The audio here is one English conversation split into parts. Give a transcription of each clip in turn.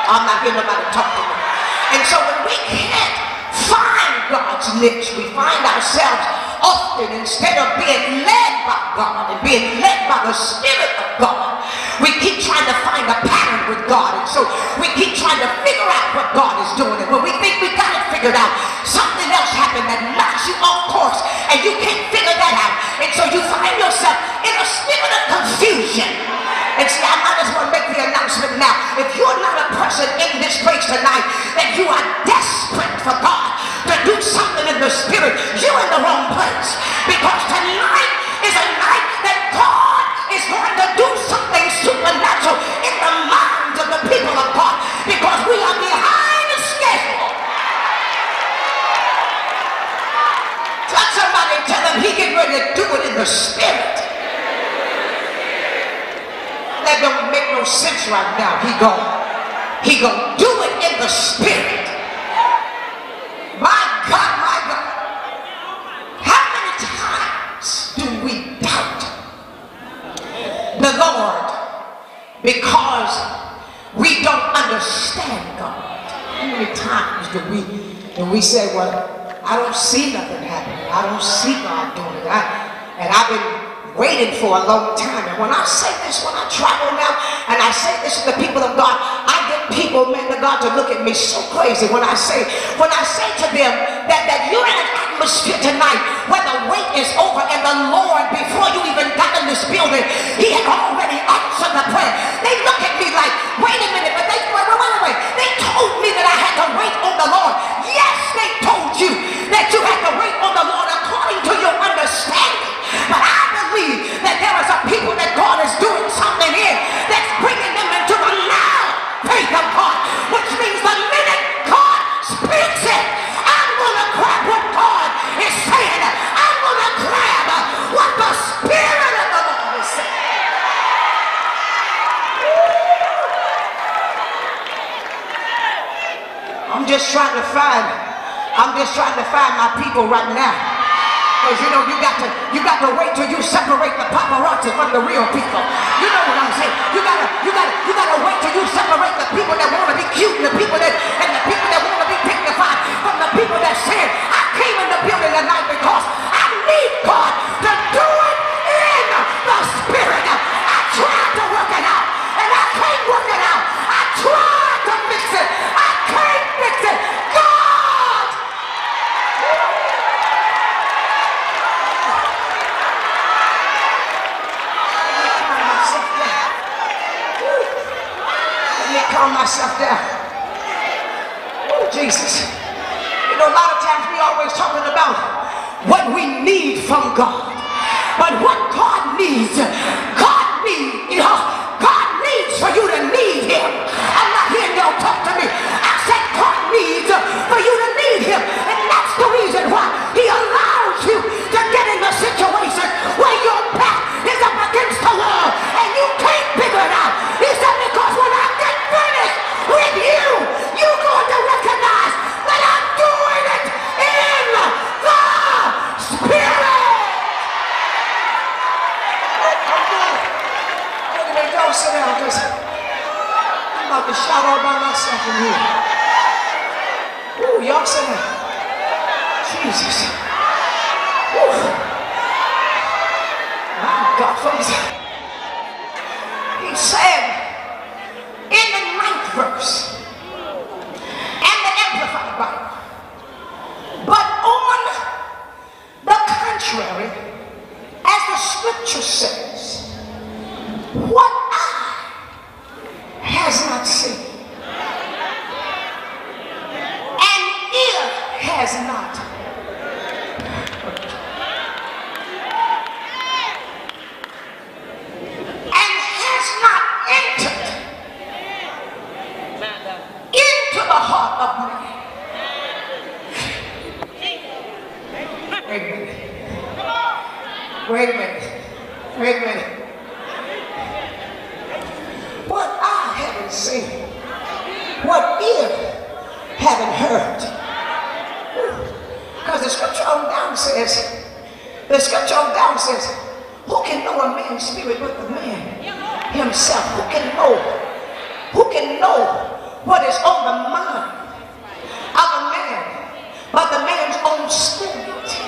I'm not getting nobody to talk to me. And so when we can't find God's niche, we find ourselves often, instead of being led by God and being led by the Spirit of God, we keep trying to find a pattern with God. And so we keep trying to figure out what God is doing. And when we think we got it figured out, something else happened that knocks you off course and you can't figure that out. And so you find yourself in a spirit of confusion. And see, I might as well make the announcement now. If you're not a person in this place tonight that you are desperate for God to do something in the spirit, you're in the wrong place. Because tonight is a night that God is going to do something supernatural in the minds of the people of God. Because we are behind the schedule. Touch somebody and tell them he getting ready to do it in the spirit. That don't make no sense right now. He gonna do it in the spirit. My God, my God. How many times do we doubt the Lord because we don't understand God? How many times do we say, well, I don't see nothing happening. I don't see God doing it. And I've been waiting for a long time. And when I say this, when I travel now, and I say this to the people of God, I get people, man of God, to look at me so crazy when I say to them that you're in an atmosphere tonight where the wait is over, and the Lord, before you even got in this building, he had already answered the prayer. They look at me like, wait a minute, but wait. They told me that I had to wait on the Lord. Yes, they told you that you had to wait on the Lord according to your understanding. But I believe that there is a people that God is doing something in that's bringing them into the now faith of God, which means the minute God speaks it, I'm going to grab what God is saying. I'm going to grab what the Spirit of the Lord is saying. I'm just trying to find my people right now. Because you know, you got to wait till you separate the paparazzi from the real people. You know what I'm saying? You gotta wait till you separate the people that want to be cute and the people that want to be dignified from the people that said, I came in the building tonight because I need God to do it in the spirit. I tried to work it out and I can't work it out. I tried to fix it. I can't fix it. God! Calm myself down. Oh, Jesus. You know, a lot of times we always talking about what we need from God. But what God needs for you to need him. I'm not hearing y'all talk to me. I said God needs for you to need him. And that's the reason why he allows you to get in the situation where your back is up against the wall and you can't figure it out. He said, because when I get finished with you, you're going to recognize that I'm doing it in the spirit. Anyway, y'all sit down, because I'm about to shout all by myself in here. Ooh, y'all sit down. Jesus. Ooh. My God, folks. He said in the 9th verse, and the Amplified Bible, but on the contrary, as the scripture says, what eye has not seen, and ear has not entered into the heart of man. Wait a minute. What eye haven't seen, what ear haven't heard. Because the scripture on down says, who can know a man's spirit with the man himself? Who can know what is on the mind of a man, but the man's own spirit.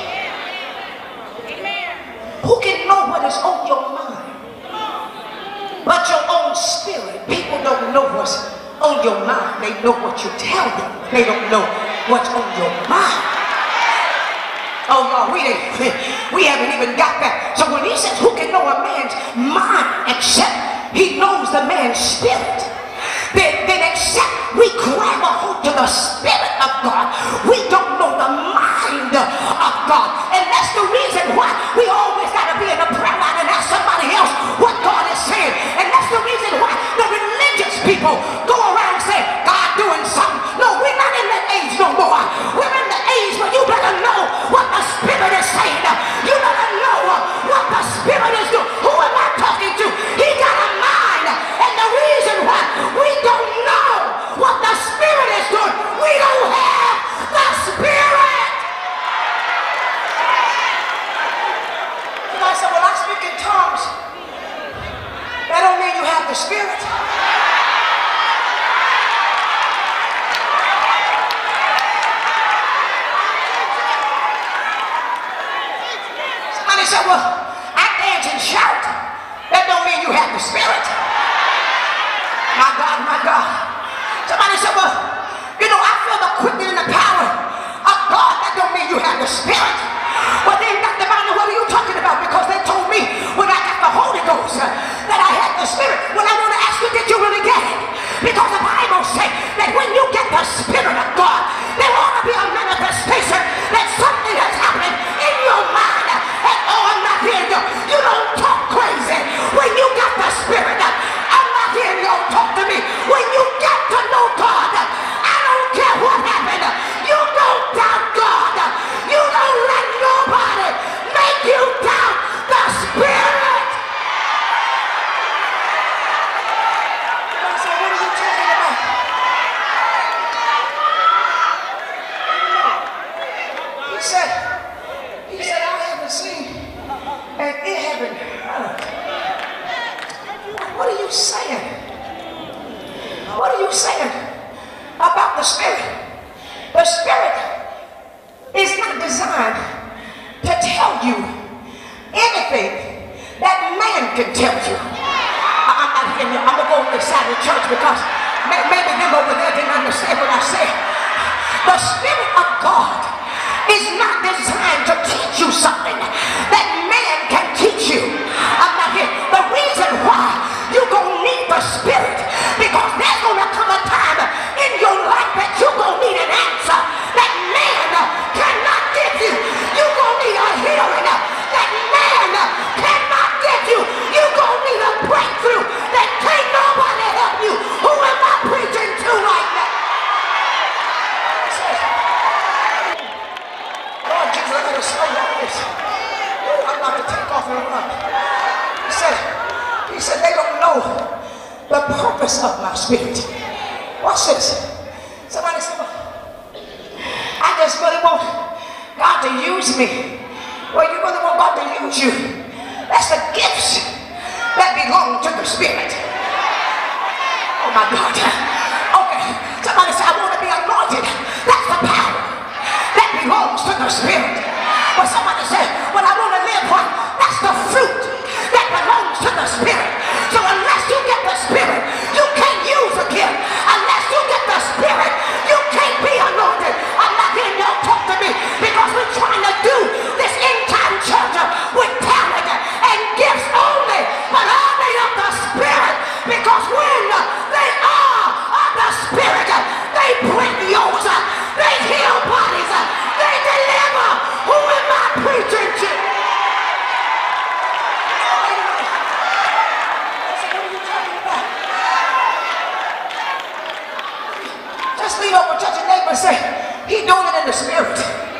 Who can know what is on your mind but your own spirit? People don't know what's on your mind. They know what you tell them. They don't know what's on your mind. Oh no, we haven't even got that. So when he says who can know a man's mind except he knows the man's spirit, then except we grab a hold to the spirit of God, we don't know the mind of God. And that's the reason why we always got to be in the prayer line and ask somebody else what God is saying. And that's the reason why the religious people go around saying God doing something. No, we're not in that age no more. We're in the age where you better know what the spirit is saying. You better know what the spirit is doing. Who am I talking to? He got a mind. And the reason why we don't know what the spirit is doing, we don't have the spirit. I said, well, I speak in tongues. That don't mean you have the spirit. Somebody said, well, I dance and shout. That don't mean you have the spirit. My God, my God. Somebody said, well, you know, I feel the quickening and the power of God. That don't mean you have the spirit. Well, then, Dr. Bonner, what are you talking about? Because they told me when I got the Holy Ghost that I had the spirit. Well, I want to ask you, did you really get it? Because the Bible says that when you get the spirit of God, there ought to be a manifestation that something has happened in your mind. And oh, I'm not hearing you. You don't talk crazy when you got the spirit. I'm not hearing you talk to me. When you get to know God, I don't care what happened. You don't doubt God. You don't let nobody make you doubt the spirit. I said, what are you talking about? He said, I haven't seen and it haven't heard. What are you saying? What are you saying about the spirit? The spirit is not designed to tell you anything that man can tell you. I'm not hearing you. I'm going to go on this side of the church because maybe them over there didn't understand what I said. The spirit of God is not designed to teach you something that man can teach you. I'm not here. The reason why you're going to need the spirit, because there's going to come a time in your life that you're going to need an answer that man cannot give you. You're going to need a healing that man cannot give you. You're going to need a breakthrough that can't nobody help you. Who am I preaching to right now? Lord Jesus, I got to slow down this. I'm about to take off and run. He said, they don't know the purpose of my spirit. Watch this. Somebody said, well, I just really want God to use me. Well, you really want God to use you. That's the gifts that belong to the spirit. Oh my God. Okay. Somebody said, I want to be anointed. That's the power that belongs to the spirit. Well, somebody said, well, I want to live one. That's the fruit that belongs to the spirit. So unless you get the spirit, you can't use a gift. Unless you get the spirit, you can't be anointed. I'm not hearing y'all talk to me because we're trying to do this end-time church with talent and gifts only, but only of the spirit. Because when they are of the spirit, they break yokes, they heal bodies, they deliver. Who am I preaching to? Lean over, touch your neighbor and say, he doing it in the spirit.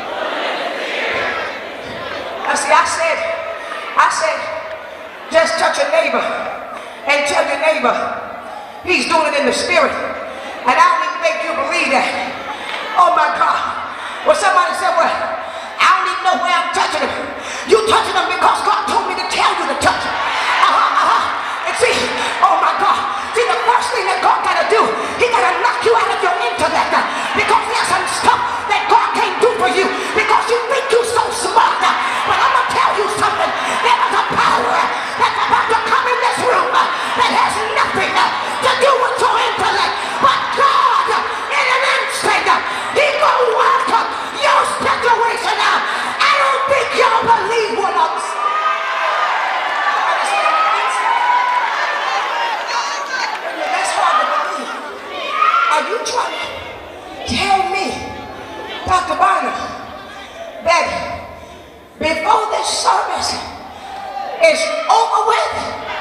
I said, just touch your neighbor and tell your neighbor he's doing it in the spirit. And I don't even think you believe that. Oh my God. Well, somebody said, well, I don't even know where I'm touching him. You touching him because God told me to tell you to touch him. And see, oh my God. See, the first thing that God got to do, he got to knock you Dr. Barnum, that before this service is over with,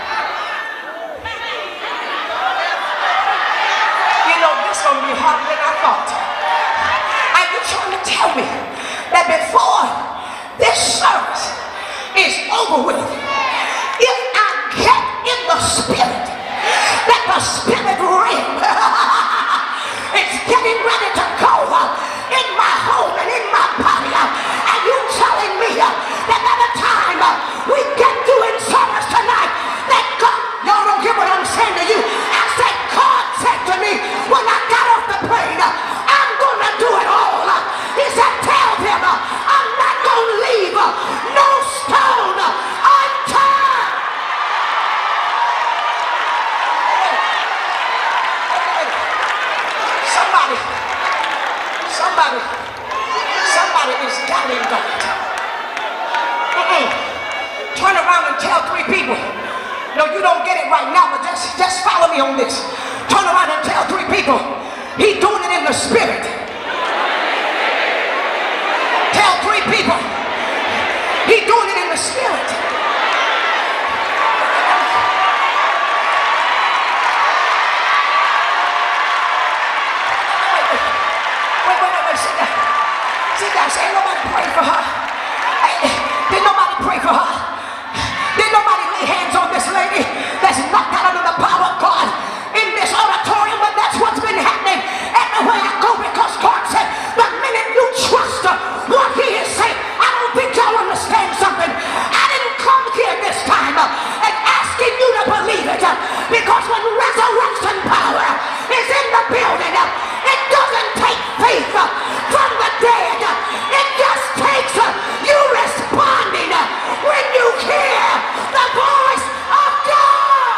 you know, this is going to be harder than I thought. Are you trying to tell me that before this service is over with, if I get in the spirit, that the spirit realm is getting ready to go in my home and in my body, and you telling me that by the time we get through in service tonight, that God, y'all don't get what I'm saying to you. I said, God said to me when I got off the plane, I'm going to do it all. He said, tell them I'm not going to leave no stone unturned. Somebody is doubting God. Turn around and tell 3 people. No, you don't get it right now, but just follow me on this. Turn around and tell 3 people. He's doing it in the spirit. Tell 3 people. He's doing it in the spirit. Sit down. Say, ain't nobody pray for her. Did nobody pray for her? Did nobody lay hands on this lady that's knocked out under the power of God in this auditorium? But that's what's been happening everywhere I go, because God said the minute you trust what he is saying, I don't think y'all understand something. I didn't come here this time and asking you to believe it, because when resurrection power is in the building, it doesn't take faith from the dead. It just takes you responding when you hear the voice of God.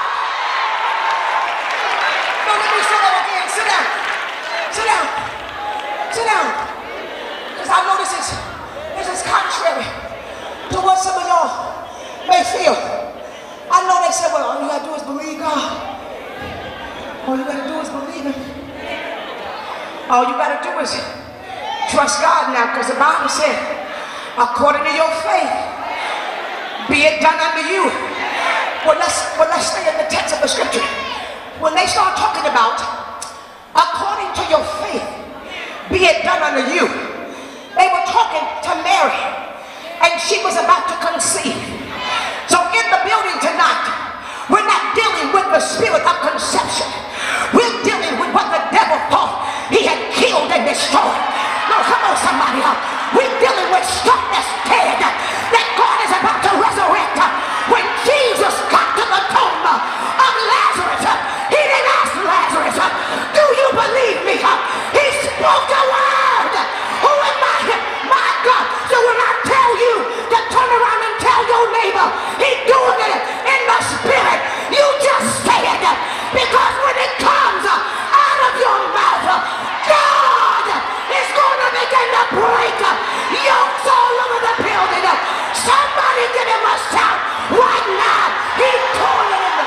No, let me say that again. Sit down. Sit down. Sit down. Because I know this is contrary to what some of y'all may feel. I know they say, well, all you got to do is believe God. All you got to do is believe him. All you got to do is trust God now, because the Bible said, according to your faith, be it done unto you. Well, let's stay in the text of the scripture. When they start talking about, according to your faith, be it done unto you, they were talking to Mary, and she was about to conceive. So in the building tonight, we're not dealing with the spirit of conception. We're dealing with what the devil thought he had killed and destroyed. No, come on, somebody. We're dealing with stuff that's dead that God is about to resurrect. When Jesus got to the tomb of Lazarus, he didn't ask Lazarus, do you believe me? He spoke the word. Who am I? My God. So when I tell you to turn around and tell your neighbor he's doing it in the spirit, you just say it, because when it comes out of your mouth, God is going to begin to break yokes all over the building. Somebody give him a shout right now. He's doing it in the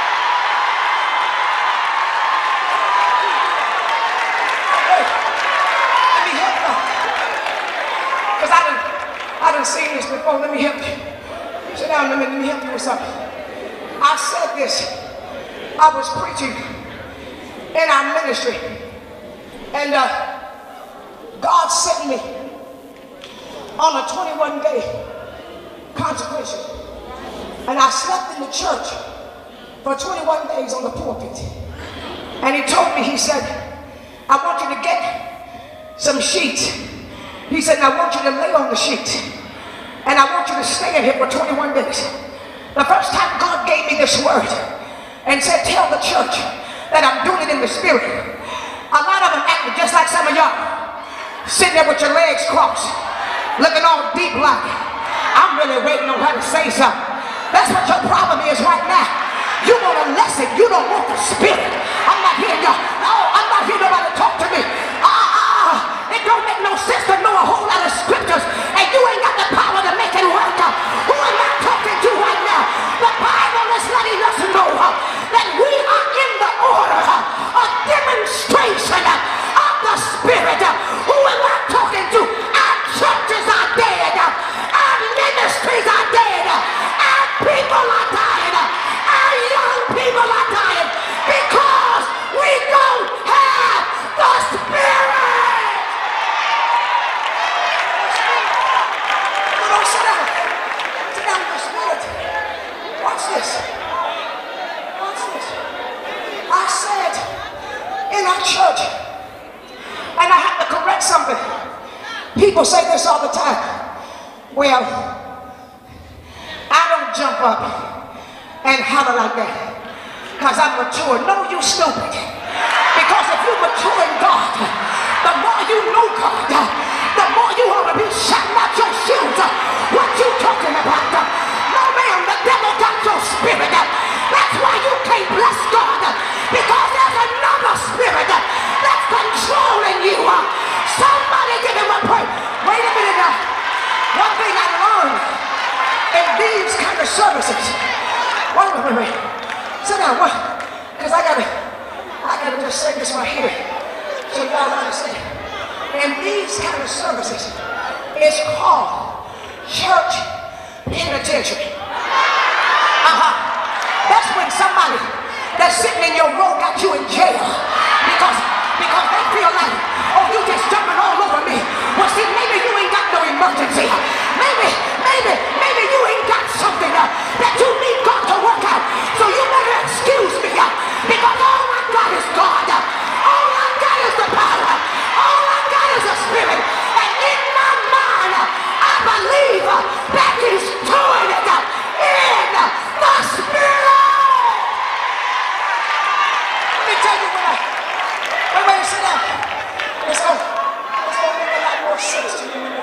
let me help you. Because I done seen this before. Let me help you. Sit down a minute. Let me help you with something. I said this. I was preaching in our ministry, and God sent me on a 21-day consecration, and I slept in the church for 21 days on the pulpit. And he told me, he said, I want you to get some sheets. He said, I want you to lay on the sheets, and I want you to stay in here for 21 days. The first time God gave me this word and said, tell the church that I'm doing it in the spirit, a lot of them acted just like some of y'all, sitting there with your legs crossed, looking all deep like, I'm really waiting on her to say something. That's what your problem is right now. You want a lesson, you don't want the spirit. I'm not hearing y'all. No, I'm not hearing nobody talk to me. It don't make no sense to know a whole lot of scriptures and you ain't got the power to make it work. Who am I talking to right now? The Bible is letting us know that we are in the order of demonstration of the spirit. Who am I talking to that's something. People say this all the time. Well, I don't jump up and holler like that because I'm mature. No, you stupid. Because if you mature in God, the more you know God, the more you ought to be shouting out your shoes. What you talking about? No, ma'am, the devil got your spirit. That's why you can't bless God, because there's another spirit that's controlling you. Somebody give him a praise. Wait a minute now. One thing I learned in these kind of services. Wait. Sit down. What? Because I gotta just say this right here so y'all understand. In these kind of services, it's called church penitentiary. That's when somebody that's sitting in your row got you in jail because they feel like, oh, you just jumping all over me. Well, see, maybe you ain't got no emergency. Maybe you ain't got something that you need God to work out. So you better excuse me because all I got is God. All I got is the power. All I got is the spirit. And in my mind, I believe that he's doing it in the spirit. Let me tell you what. Wait, sit down. Let's go make a lot more sense to you.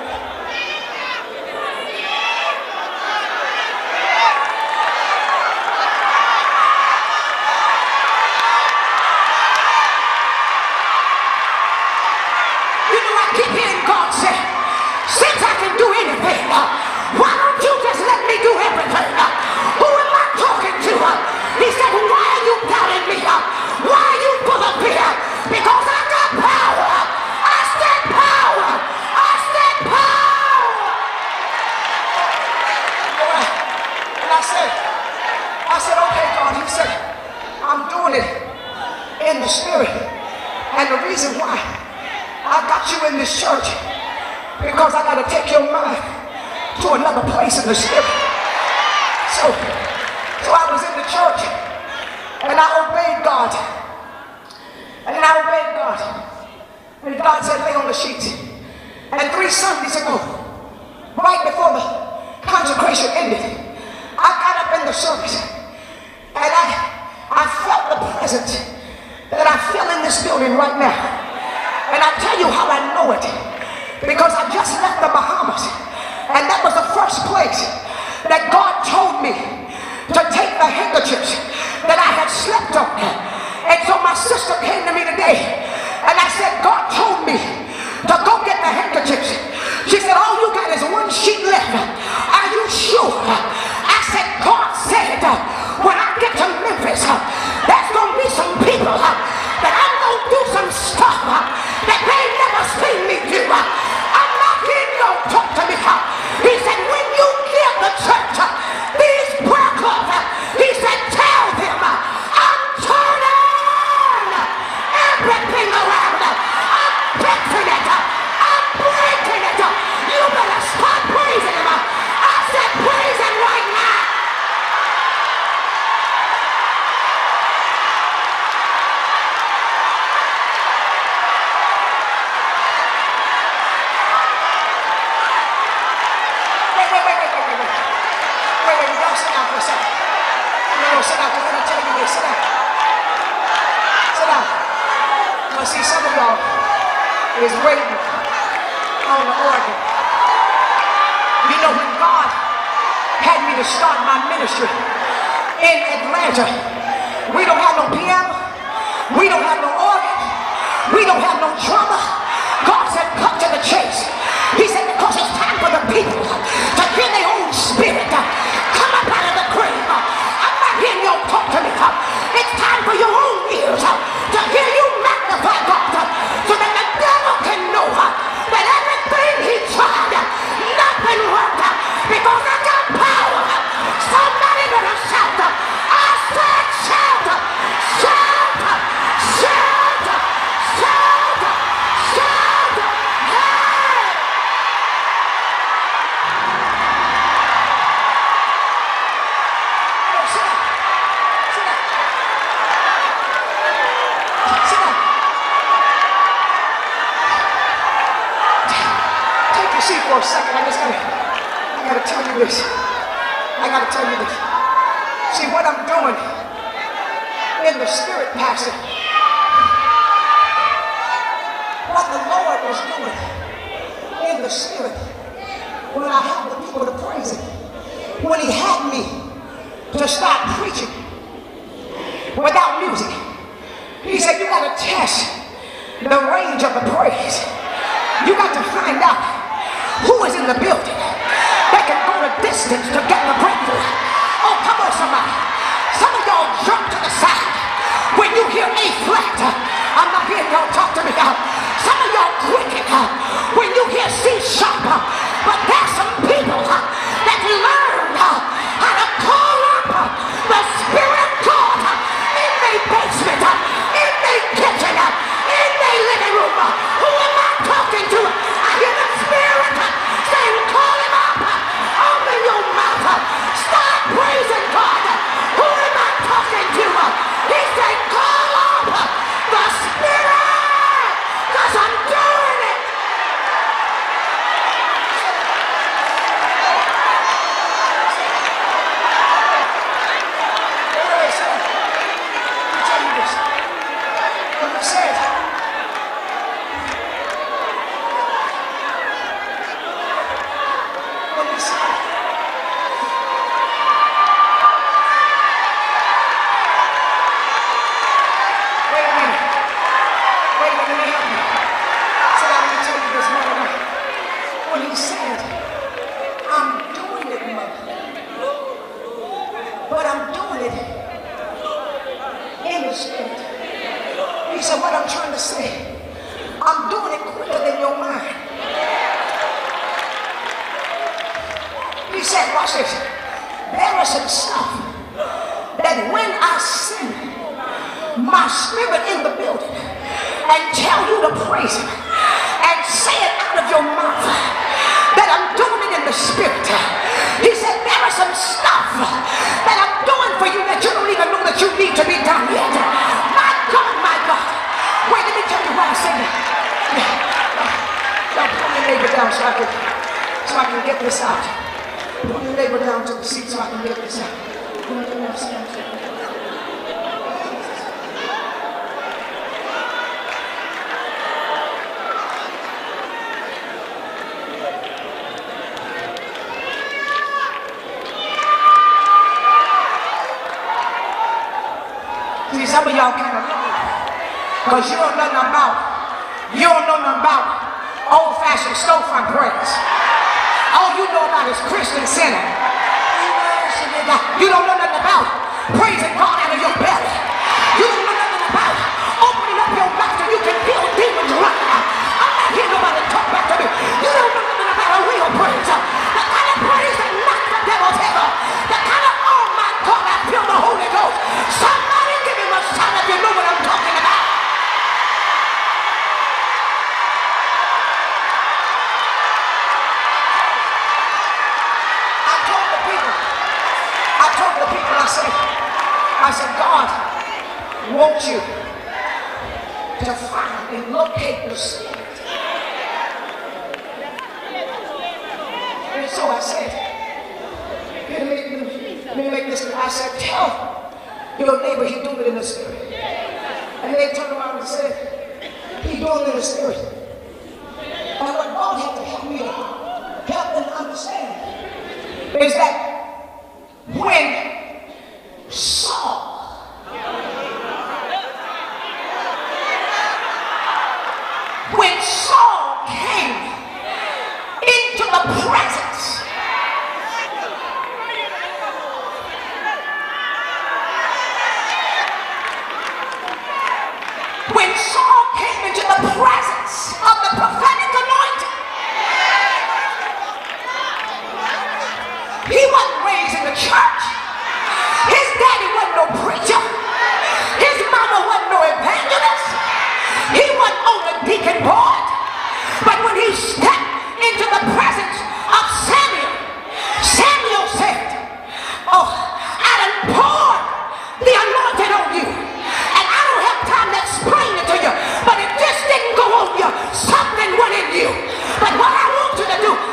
Keep hearing God say, since I can do anything, why don't you just let me do everything? Who am I talking to? He said, why are you doubting me? Why are you full of fear? Because I got power. I said power. I said power. And I said, okay, God. He said, I'm doing it in the spirit. And the reason why I got you in this church because I got to take your mind to another place in the spirit. So I was in the church and I obeyed God. And God said, lay on the sheets. And 3 Sundays ago, right before the consecration ended, I got up in the service and I felt the presence that I feel in this building right now. And I tell you how I know it, because I just left the Bahamas, and that was the first place that God told me to take the handkerchiefs that I had slept on. And so my sister came to me today, and I said, God told me to go get the handkerchiefs. She said, all you got is 1 sheet left. Are you sure? I said, God said, when I get to Memphis, there's going to be some people that I'm going to do some stuff that they ain't never seen me do. I'm not getting no talk to me. He said, when you give the church these prayer cloths, he said, tell them I'm turning everything around. I'm fixing it. I'm breaking it. You better start praising him. I said, praise him right now. Sit down, because I'm telling you this. Sit down. Sit down. Now, see, some of y'all is waiting on the organ. You know, when God had me to start my ministry in Atlanta, we don't have no piano, we don't have no organ, we don't have no drummer. God said, cut to the chase. He said, because it's time for the people to hear their own spirit come up out of the grave. Hear you talk to me. It's time for your own ears to hear you magnify God, so that the devil can know that everything he tried, nothing worked, because I got power. Somebody better shout. I said shout, shout, shout. See, for a second, I gotta tell you this. I gotta tell you this. See, what I'm doing in the spirit, Pastor, what the Lord was doing in the spirit when I had the people to praise Him, when He had me to start preaching without music. He said, you got to test the range of the praise. You got to find out who is in the building that can go the distance to get the breakthrough. Oh, come on, somebody. Some of y'all jump to the side when you hear A flat. I'm not hearing y'all talk to me now. Some of y'all quicken when you hear C sharp. But there's some people that learn how to call up the Spirit of God in their basement, in their kitchen, in their living room. Who am I talking to? I hear the Spirit saying, call Him up. Open your mouth. Start praising God. Who am I talking to? He said, call up the Spirit, because I'm doing it. See, some of y'all kind of look because you don't know nothing about old-fashioned storefront praise. All you know about is Christian center. You don't know nothing about praising God out of your belly. You don't know nothing about opening up your mouth so you can feel demons running. I'm not hearing nobody talk back to me. You don't know nothing about a real praise. The kind of praise that knocks the devil's head off. The kind of, oh my God, I feel the Holy Ghost. Somebody give him a shout if you know what I'm talking about. I said, God wants you to find and locate the Spirit. And so I said, let me make this. I said, tell your neighbor he's doing it in the Spirit. And they turned around and said, he's doing it in the Spirit. And what God had to help me to help them understand is that when Saul came into the presence of the prophetic anointing, he wasn't raised in the church. His daddy wasn't no preacher. His mama wasn't no evangelist. He wasn't on the deacon board. But when he stepped into the presence of Samuel, Samuel said, oh, I done poured the anointing on you. And I don't have time to explain it to you. But it just didn't go on you. Something went in you. But what I want you to do,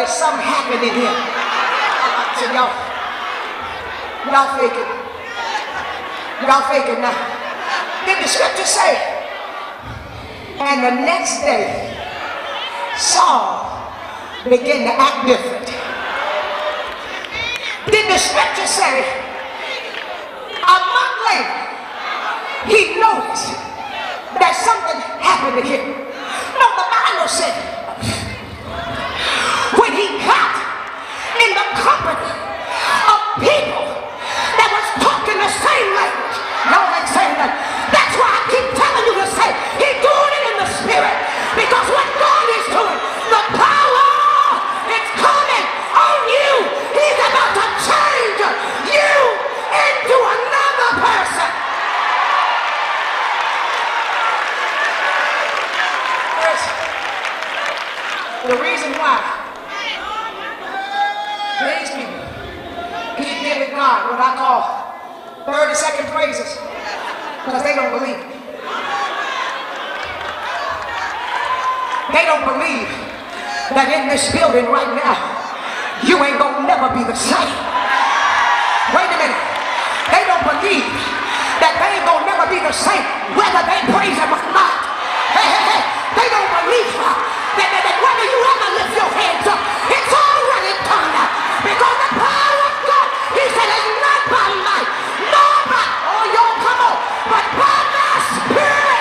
there's something happening here. So y'all faking. Y'all faking now. Did the scripture say? And the next day, Saul began to act different. Did the scripture say? A month later, he noticed that something happened to him. No, the Bible said when he got in the company of people that was talking the same language. Y'all ain't saying that. That's why I keep telling you to say he's doing it in the spirit. Because what God is doing, the power is coming on you. He's about to change you into another person. The reason why these people keep giving God what I call 30-second praises, because they don't believe. They don't believe that in this building right now, you ain't gonna never be the same. Wait a minute. They don't believe that they ain't gonna never be the same whether they praise him or not. Hey, hey, hey. They don't believe that whether you ever lift your hands up, it's already done. Because the power of God, he said, it's not by might, nor by, oh, y'all come on, but by my spirit.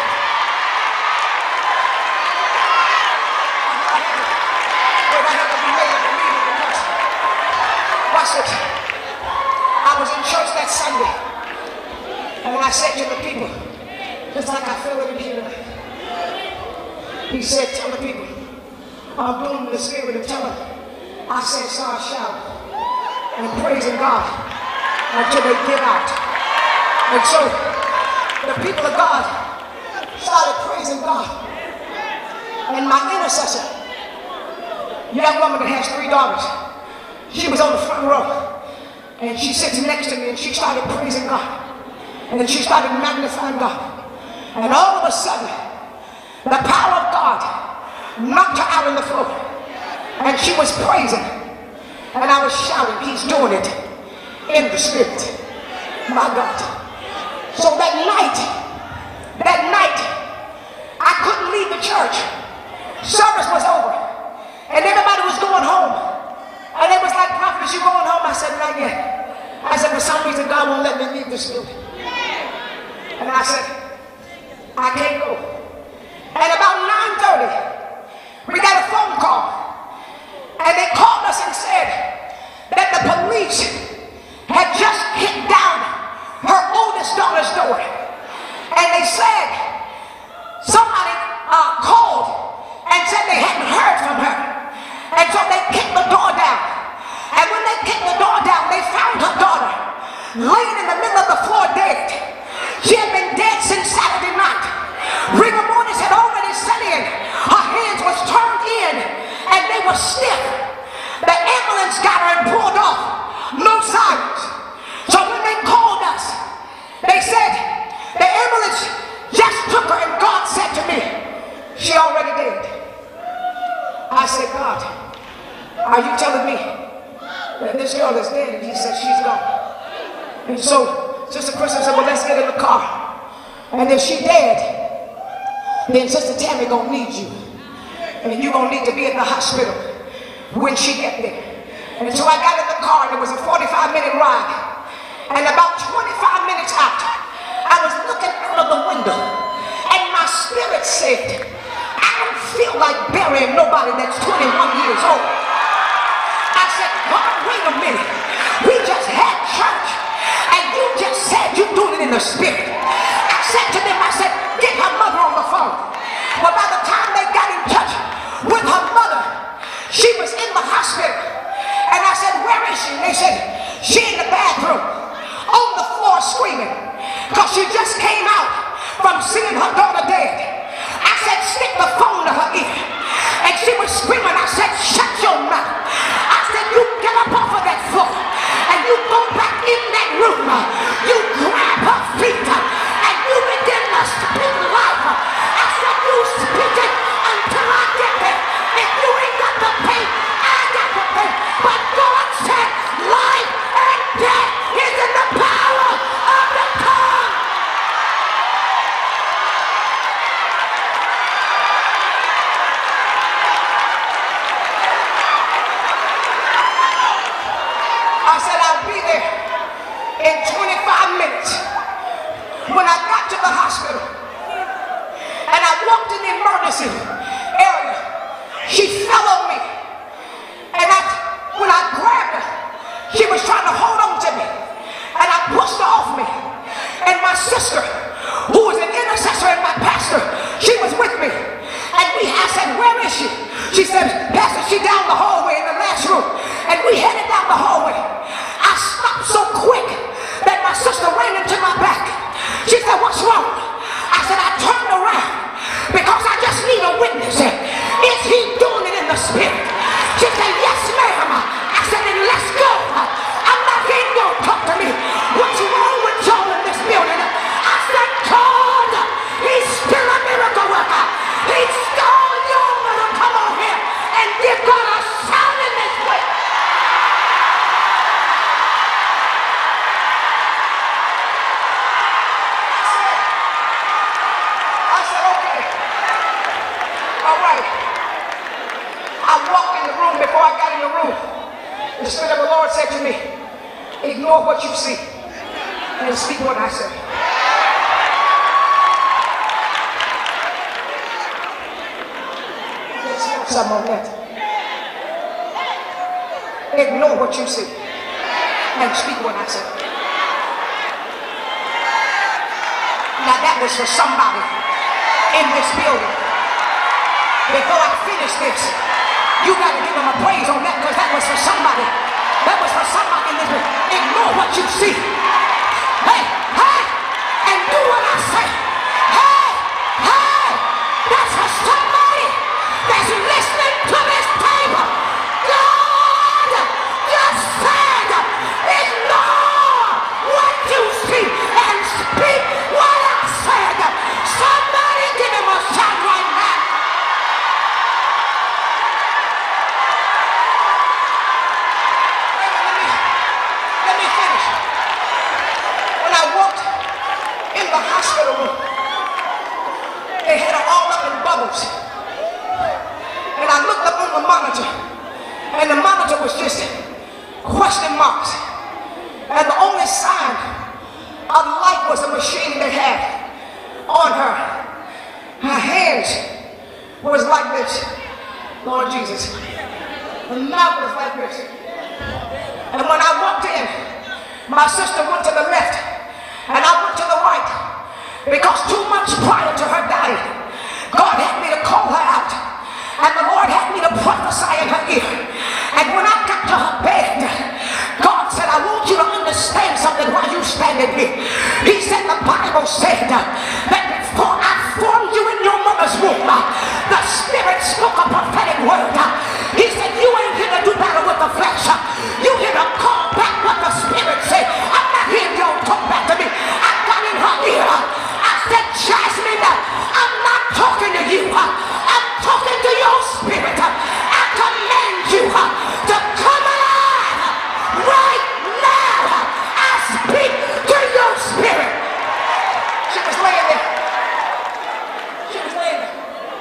Watch it. I was in church that Sunday, and when I said to the people, just like I feel it in here tonight, he said, tell the people, I'm doing the spirit and tell them. I said, start shouting and praising God until they give out. And so the people of God started praising God. And my intercessor, young woman that has 3 daughters, she was on the front row. And she sits next to me and she started praising God. And then she started magnifying God. And all of a sudden, the power of God knocked her out on the floor. And she was praising. And I was shouting, he's doing it in the spirit. My God. So that night, I couldn't leave the church. Service was over. And everybody was going home. And it was like, prophet, you going home? I said, not yet. I said, for some reason, God won't let me leave this building. And I said, I can't go. And about 9:30, we got a phone call. And they called us and said that the police had just hit down her oldest daughter's door. And they said somebody called and said they hadn't heard from her. And so they kicked the door down. And when they kicked the door down, they found her daughter laying in the middle of the floor dead. She had been dead since Saturday night. Rigor mortis had already set in. Her hands was turned in and they were stiff. The ambulance got her and pulled off. No signs. So when they called us, they said the ambulance just took her, and God said to me, she already dead. I said, God, are you telling me that this girl is dead? And he said, she's gone. And so Sister Kristen said, well, let's get in the car. And if she dead, then Sister Tammy gonna need you. And you're gonna need to be in the hospital when she get there. And so I got in the car, and it was a 45-minute ride. And about 25 minutes out, I was looking out of the window, and my spirit said, I don't feel like burying nobody that's 21 years old. I said, God, wait a minute. We just had church, and you just said you're doing it in the spirit. I said to them, I said, get her mother on the phone. Well, by the time they got in touch with her mother, she was in the hospital. And I said, where is she? They said, she in the bathroom, on the floor screaming, because she just came out from seeing her daughter dead. I said, stick the phone to her ear. And she was screaming. I said, shut your mouth. I said, you get up off of that floor and you go back in that room. You grab her feet and you begin to speak life. I said, you speak it until I get there. If you ain't got the pain, I got the When I got to the hospital and I walked in the emergency area, she fell on me. And when I grabbed her, she was trying to hold on to me. And I pushed her off me. And my sister, who was an intercessor and my pastor, she was with me. And I said, where is she? She said, Pastor, she down the hallway in the last room. And we headed down the hallway. I stopped so quick that my sister ran into my back. She said, what's wrong? I said, I turned around because I just need a witness. Is he doing it in the spirit? She said, yes, ma'am. I said, then let's go. I'm not here, don't talk to me. What's wrong with y'all in this building? I said, God, he's still a miracle worker. He's still young to come on here and give God a shout in this place. I said, okay. All right. I walked in the room. Before I got in the room, the Spirit of the Lord said to me, ignore what you see and speak what I say. Some on that. Ignore what you see and speak what I say. Now that was for somebody in this building. Before I finish this, you got to give them a praise on that, because that was for somebody. That was for somebody in this building. Ignore what you see. Hey, hey, and do what I say. Hey, hey, that's for somebody that's listening to this table. God just said, ignore what you see and speak what I said. Somebody give him a shout right now. Let me finish. When I walked in the hospital room, they had her all up in bubbles. And I looked up on the monitor, and the monitor was just question marks. And the only sign of life was a machine they had on her. Her hands was like this. Lord Jesus. The mouth was like this. And when I walked in, my sister went to the left, and I went to the right. Because 2 months prior to her dying, God had me to call her out. And the Lord had me to prophesy in her ear. And when I got to her bed, God said, I want you to understand something while you standing here. He said, the Bible said that before I formed you in your mother's womb, the Spirit spoke a prophetic word. He said, you ain't here to do battle with the flesh. You here to call back what the Spirit said. I'm not here to talk back to me. I got in her ear. I said, Jasmine, I'm not talking to you. I'm talking to your spirit. I command you to come alive right now. I speak to your spirit. She was laying there. She was laying there.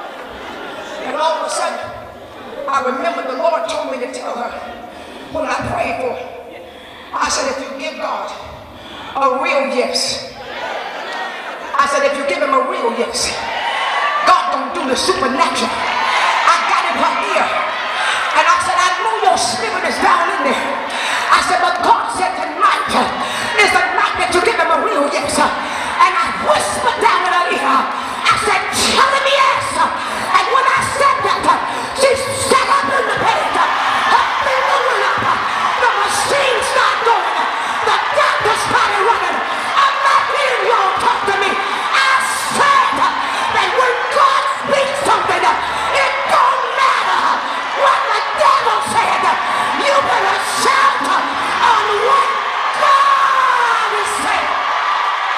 And all of a sudden, I remember the Lord told me to tell her when I prayed for her. I said, if you give God a real yes, I said, if you give him a real yes, God don't do the supernatural. I got in her ear, and I said, I know your spirit is down in there. I said, but God said tonight is the night that you give him a real yes. And I whispered down in her ear, I said, tell him yes. And when I said that, she sat up in the bed. Her finger went up. The machine started going. The doctor started running. I'm not hearing y'all talk to me. I said that when God speaks something, it don't matter what the devil said. You better shout on what God is saying.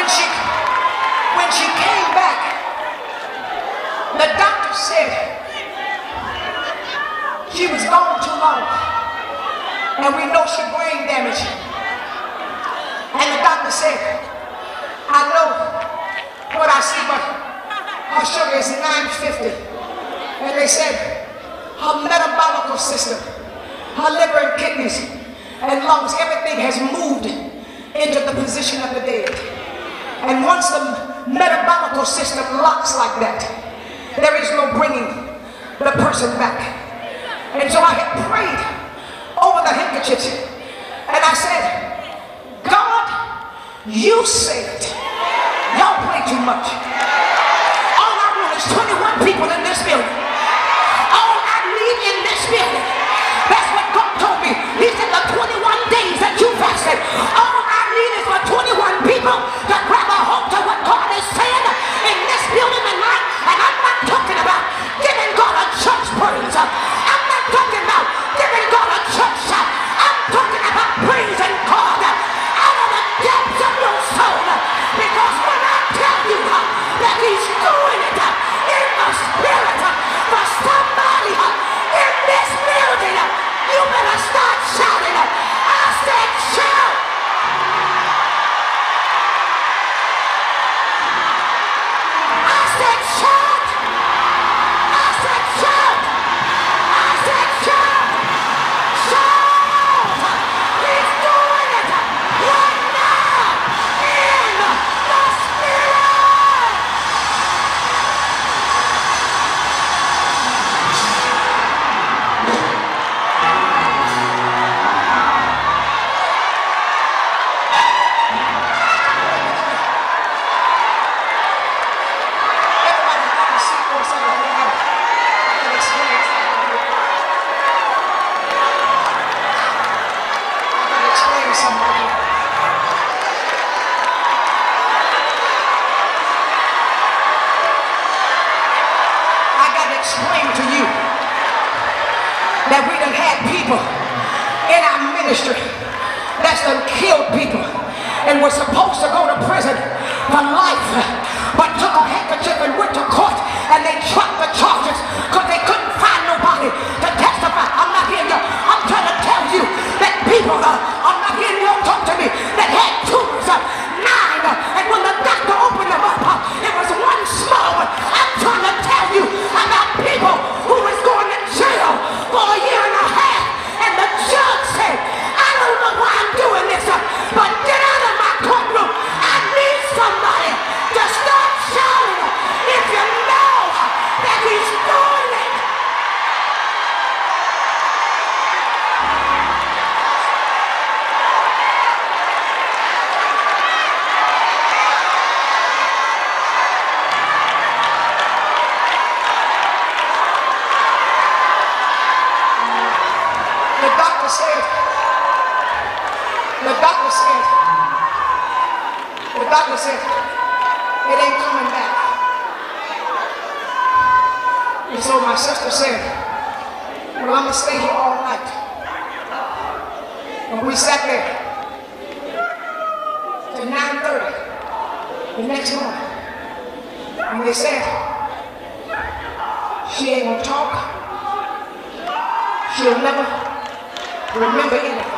when she came back, the doctor said she was gone too long, and we know she brain damage. And the doctor said, I know what I see, but her sugar is 950. And they said her metabolic system, her liver and kidneys and lungs, everything has moved into the position of the dead. And once the metabolic system locks like that, there is no bringing the person back. And so I had prayed over the handkerchiefs, and I said, God, you said, y'all play too much. All I want is 21 people in this building. All I need in this building. That's what God told me. He said the 21 days that you fasted, all I need is for 21 people to grab a hold to what God is saying in this building tonight. And I'm not talking about giving God a church praise. I'm not talking about giving God a church shout. I'm talking about praising God out of the depths of your soul. Because when I tell you that He's doing it in the spirit for somebody in this building, you better start shouting. I said shout. I said shout. I said shout. I said shout. Shout. He's doing it right now in the spirit. Everybody have a seat for a second. I can explain something. I can explain something. I got to explain to you that we done had people in our ministry that's done killed people and were supposed to go to prison for life, but took a handkerchief and went to court and they dropped the charges because they couldn't find nobody to testify. I'm not hearing you. I'm trying to tell you that people, I'm not hearing you talk to me, that had tumors, 9, and when the doctor opened them up, it was one small one. I'm trying to tell you about people who was going to jail for a year and a half, and the judge said, I don't know why I'm doing this, but get out of my courtroom. I need somebody to start shouting if you know that He's doing it. The doctor said, it ain't coming back. And so my sister said, well, I'm going to stay here all night. And we sat there till 9:30 the next morning. And they said, she ain't going to talk. She'll never remember anything.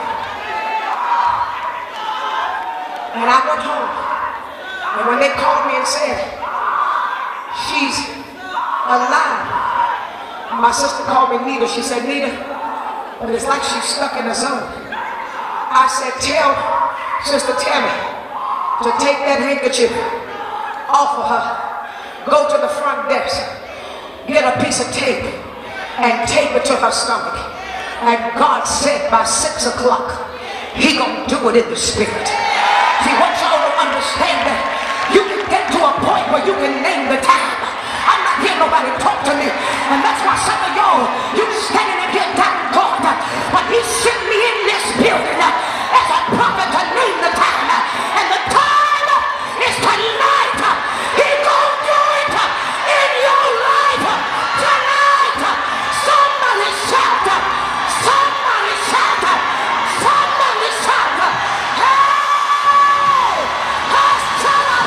And I went home. And when they called me and said, she's alive, my sister called me Nita. She said, Nita, but it's like she's stuck in a zone. I said, tell Sister Tammy to take that handkerchief off of her. Go to the front desk, get a piece of tape, and tape it to her stomach. And God said by 6 o'clock, He gonna do it in the spirit. See, what y'all don't understand that you can get to a point where you can name the time. I'm not hearing nobody talk to me. And that's why some of y'all, you standing in here doubting God. But He sent me in this building as a prophet to name the time. And the time is tonight. He gonna do it in your life tonight. Somebody shout. Somebody shout. Somebody shout. Hey! Hashara!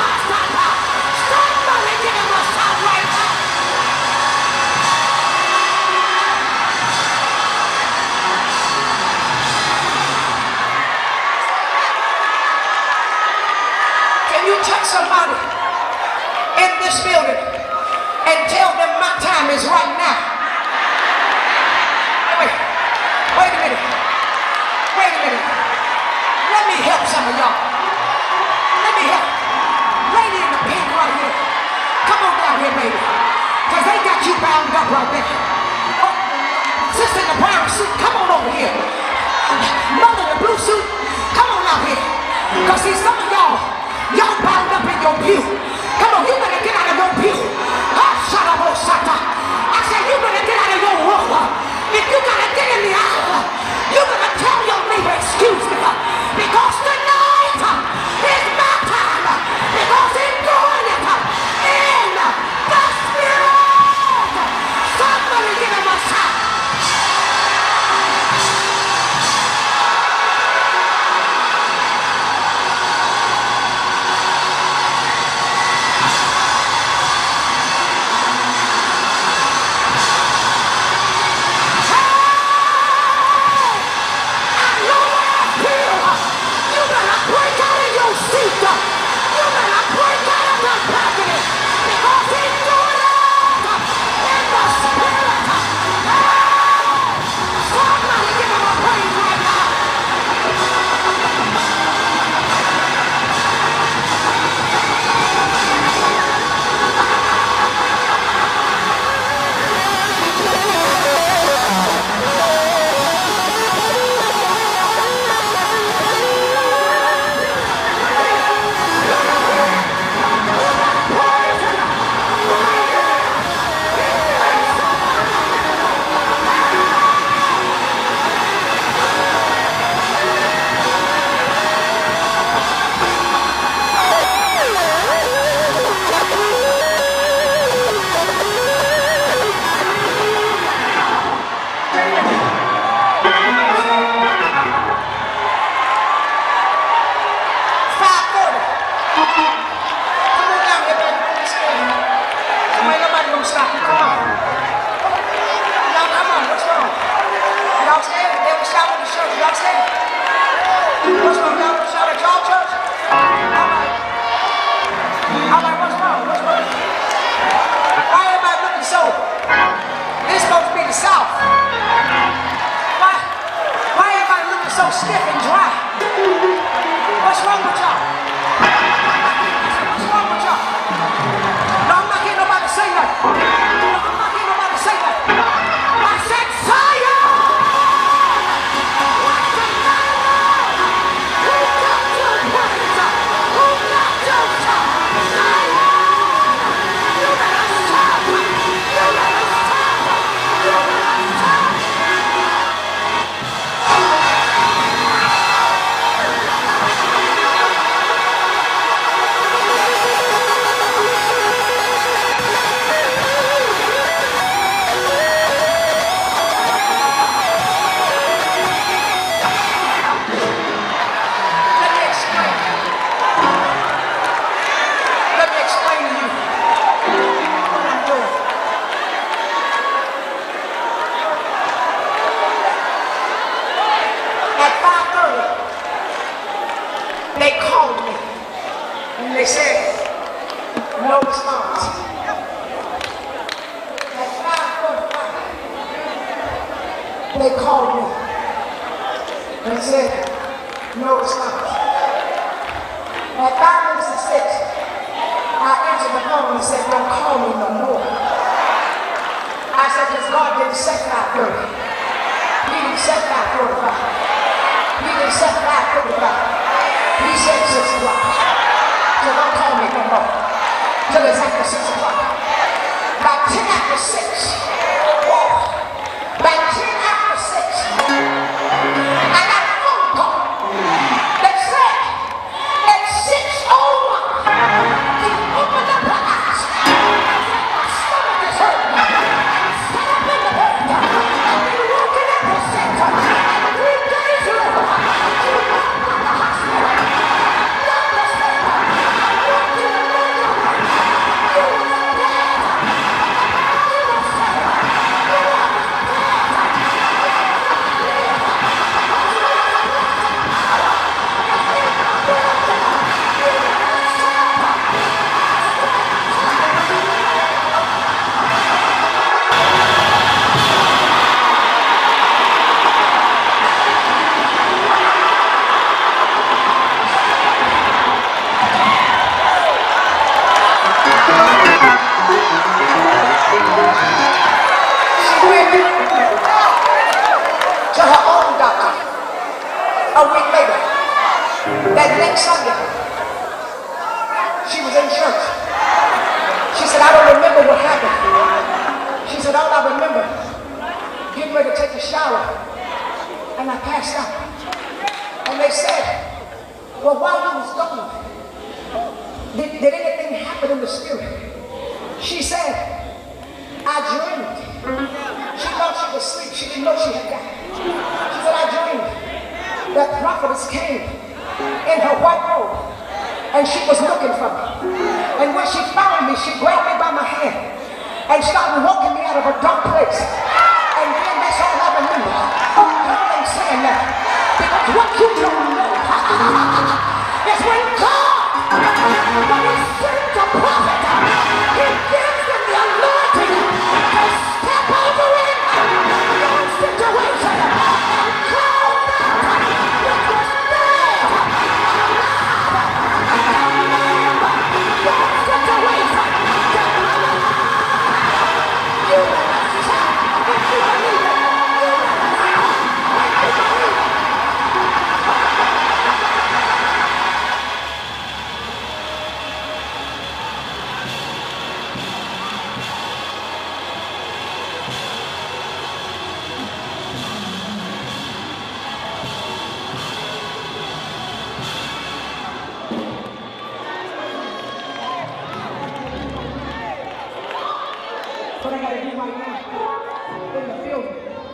somebody in this building and tell them my time is right now. Wait a minute. Wait a minute. Let me help some of y'all. Let me help. Lady in the pink right here. Come on down here, baby. Because they got you bound up right there. Oh, sister in the brown suit, come on over here. Mother in the blue suit, come on out here. Because see, some of y'all bound up in your pew. Come on, you better get out of your pew. Shut up, oh, shut up. I said, you better get out of your room. If you gotta get in the aisle, you better tell your neighbor, excuse me. Because tonight is my time. Because he's doing it in the spirit. Somebody give him a shout. They called me and said, no response. At 5 minutes to 6, I answered the phone and said, don't call me no more. I said, because God didn't set 5:30. He didn't set 5:45. He didn't set 5:45. He said 6 o'clock. So don't call me no more. Till it's after 6 o'clock. By 10 after 6. By 10 after 6. I got a phone call that said at 6:01 he opened up her eyes. My stomach is hurting. I'm set up in the bed. I've been working at the center. 3 days later, she walked out the hospital. Doctor said, I want you to know you were dead. You were dead. And I passed out. And they said, well, while you was gone, did anything happen in the spirit? She said, I dreamed. She thought she was asleep. She didn't know she had died. She said, I dreamed that prophetess came in her white robe and she was looking for me. And when she found me, she grabbed me by my hand and started walking me out of a dark place. And then that's all I remember. God ain't saying that. Because what you don't know is when God, when he sends a prophet, he gives them the anointing to step over in your situation and call that which was dead alive. Your situation to come alive. You better shout if you believe it. You better shout if you believe it. What I gotta do right now in the building,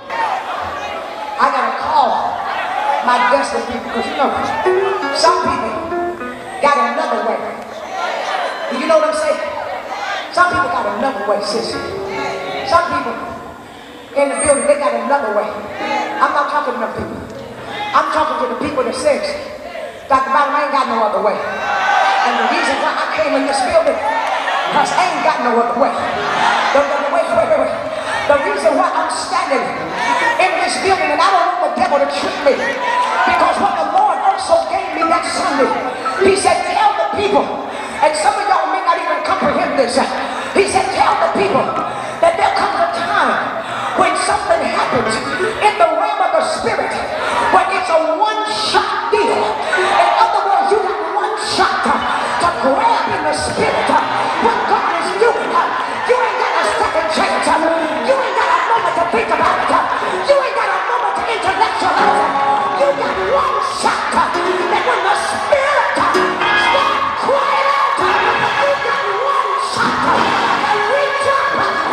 I gotta call my destiny people, because you know, some people got another way. You know what I'm saying? Some people got another way, sis. Some people in the building, they got another way. I'm not talking to them people. I'm talking to the people that says, Dr. Biden, I ain't got no other way. And the reason why I came in this building, because I ain't got no other way. Wait. The reason why I'm standing in this building, and I don't want the devil to trick me, because what the Lord also gave me that Sunday, he said, tell the people, and some of y'all may not even comprehend this, he said, tell the people that there comes a time when something happens in the realm of the spirit, when it's a one-shot deal. In other words, you got one shot to grab in the spirit what God is doing. You ain't got a second chance. You ain't got a moment to think about it. You ain't got a moment to intellectualize it. You got one shot that when the spirit starts crying out, you got one shot to reach up,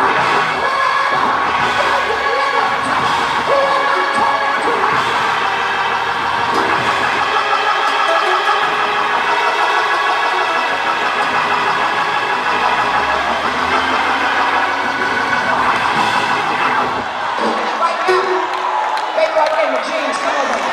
grab, you're delivered. Who am I talking to? James, come on, baby.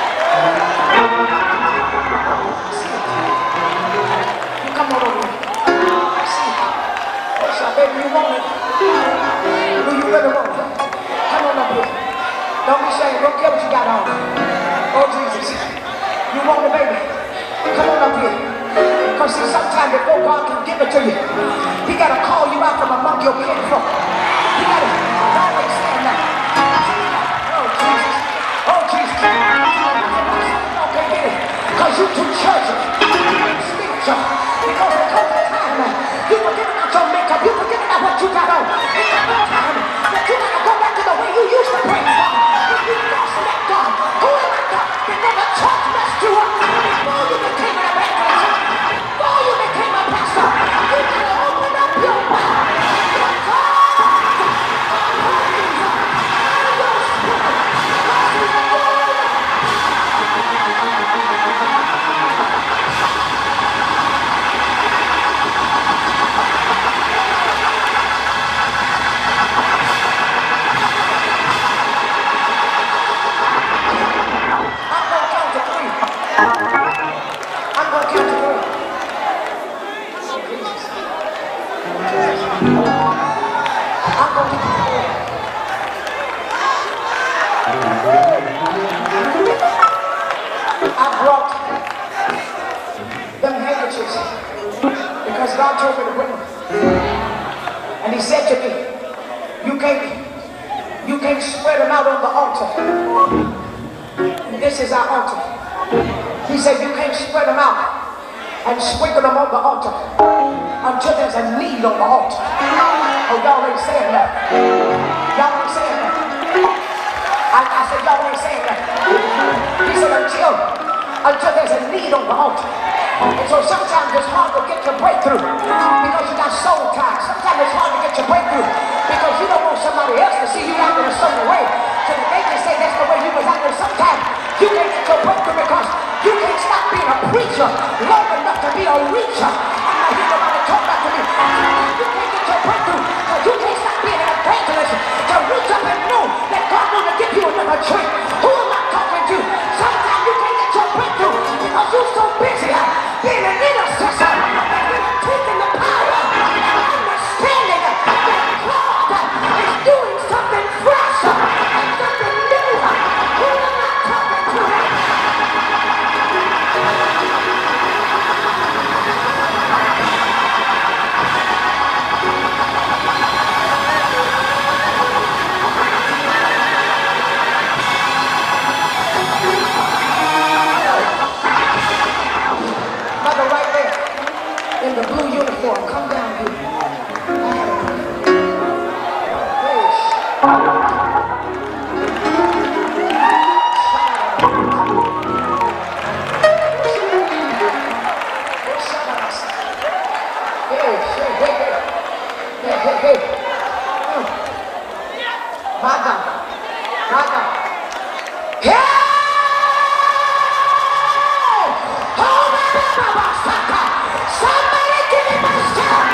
You come on over here. See, what's up, baby? You want it? Do you really want it? Come on up here. Don't be ashamed. Don't care what you got on. Oh, Jesus. You want it, baby? Come on up here. Because see, sometimes before God can give it to you, he got to call you out from among your kinfolk. He got to always stand up. Oh, Jesus. Oh, Jesus. Okay, get it. Because you too churchy. Spiritual. Because there comes a time you forget about your makeup. You forget about what you got on. It comes a time that you got to go back to the way you used to praise God. If you lost that God, who am I God? Before the church messed you up. Before you became an evangelist. Before you became a pastor. You got to open up your mouth. Your God. Because God told me to bring them. And he said to me, you can't spread them out on the altar. And this is our altar. He said you can't spread them out and sprinkle them on the altar until there's a need on the altar. Oh, y'all ain't saying that. Y'all ain't saying that. I said y'all ain't saying that. And so sometimes it's hard to get your breakthrough because you got soul ties. Sometimes it's hard to get your breakthrough because you don't want somebody else to see you acting a certain way so that they can say that's the way you was acting. Sometimes you can't get your breakthrough because you can't stop being a preacher long enough to be a reacher. I'm not hearing nobody talk back to me. Sometimes you can't get your breakthrough because you can't stop being an evangelist to reach up and know that God wants to give you another drink. Who am I talking to? Sometimes you can't get your breakthrough because you're so busy being an intercessor that you're not taking the power and understanding that God is doing something fresh and something new. Who am I talking to? Mother, right there in the blue uniform, come down here. My God, my God. Yeah! Somebody give me my stuff.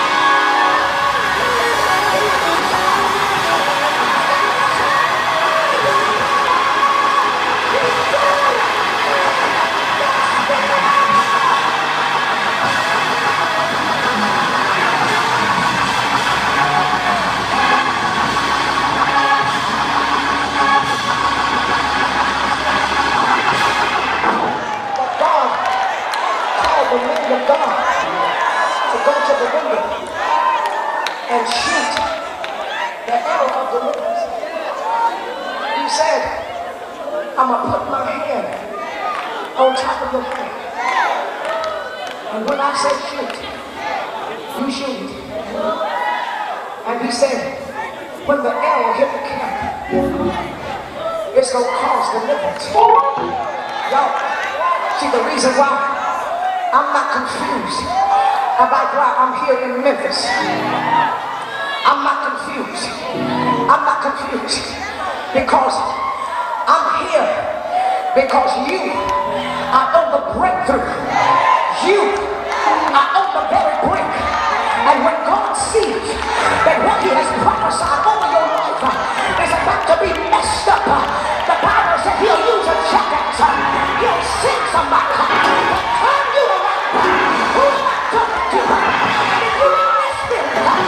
The man of God to go to the window and shoot the arrow of deliverance. He said, I'm going to put my hand on top of your head. And when I say shoot, you shoot. And he said, when the arrow hit the camp, it's going to cause deliverance. Y'all, see the reason why I'm not confused about why I'm here in Memphis. I'm not confused. I'm not confused because I'm here because you are on the breakthrough. You are on the very brink. And when God sees that what he has prophesied over your life is about to be messed up, the Bible said he'll use a jackass. He'll send somebody to turn you around. Who am I talking to? And if you're in this spirit, the devil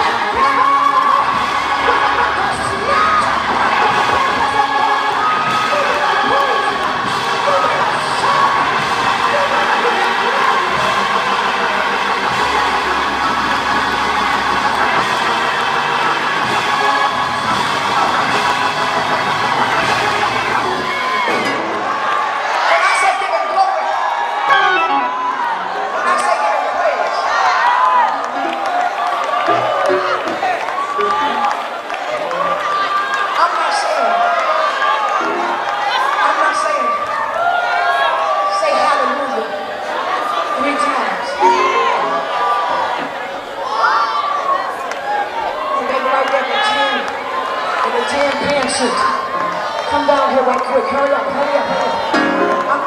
will not just snatch the presence of God. He will praise him. He will shout. He will give him glory. Come down here right quick. Hurry up, hurry up, hurry up. I'm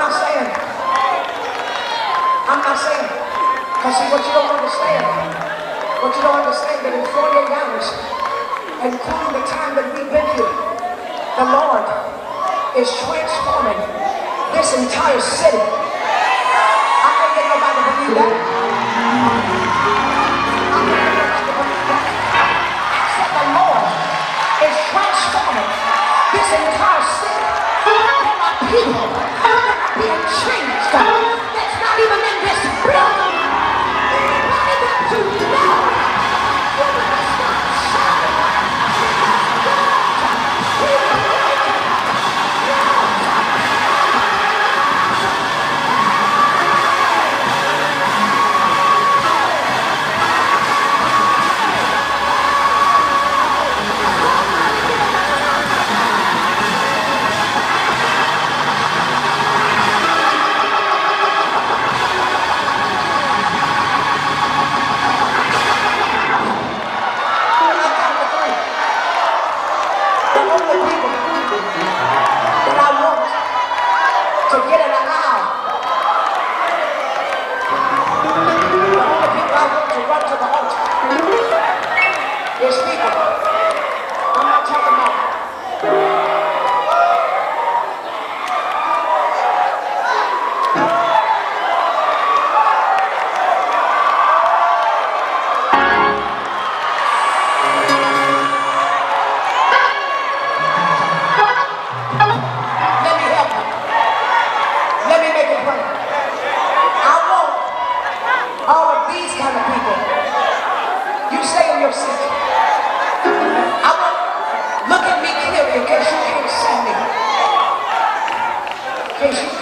not saying, because see what you don't understand that in 48 hours, including the time that we've been here, the Lord is transforming this entire city. I can't get nobody to believe that. I said the Lord is transforming this entire city. There are people that are being changed that's not even in this building. Anybody that you know, you better start shouting. He will break it.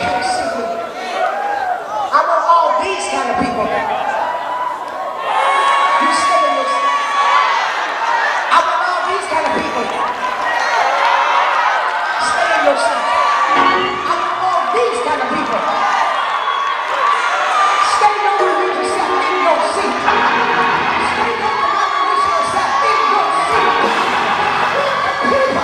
can't see me. I want all these kind of people. You stay in this. I want all these kind of people. Stay in your seat. I want all these kind of people. Stay on and read yourself in your seat. Stay on and read yourself in your seat. People.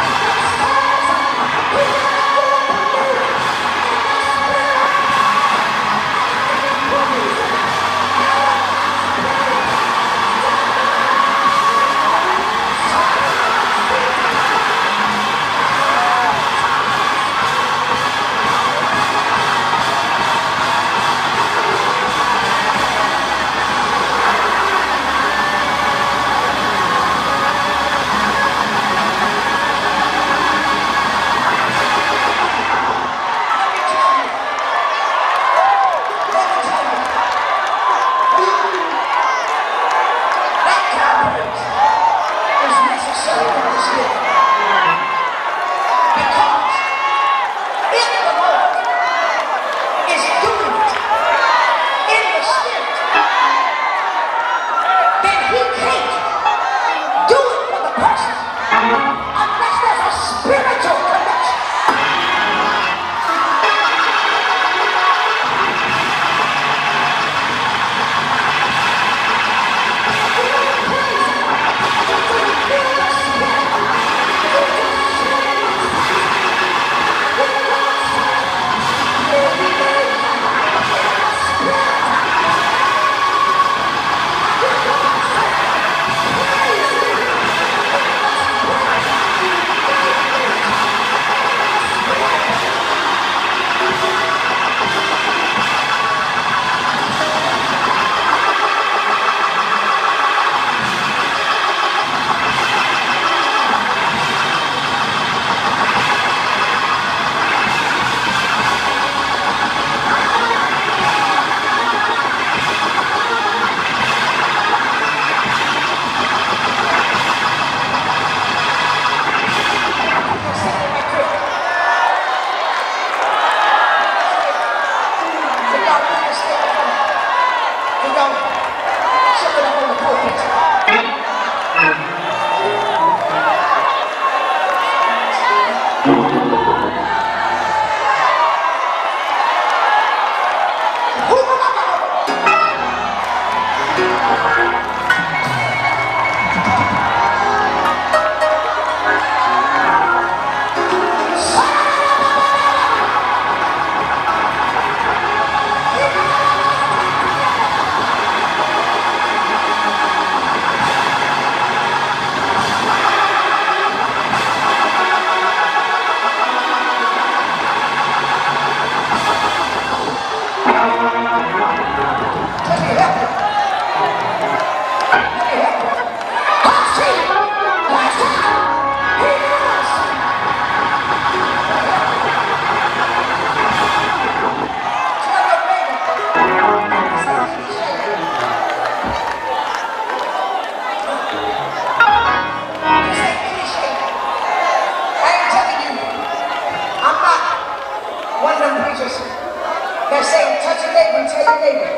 They're saying, touch your neighbor and tell your neighbor.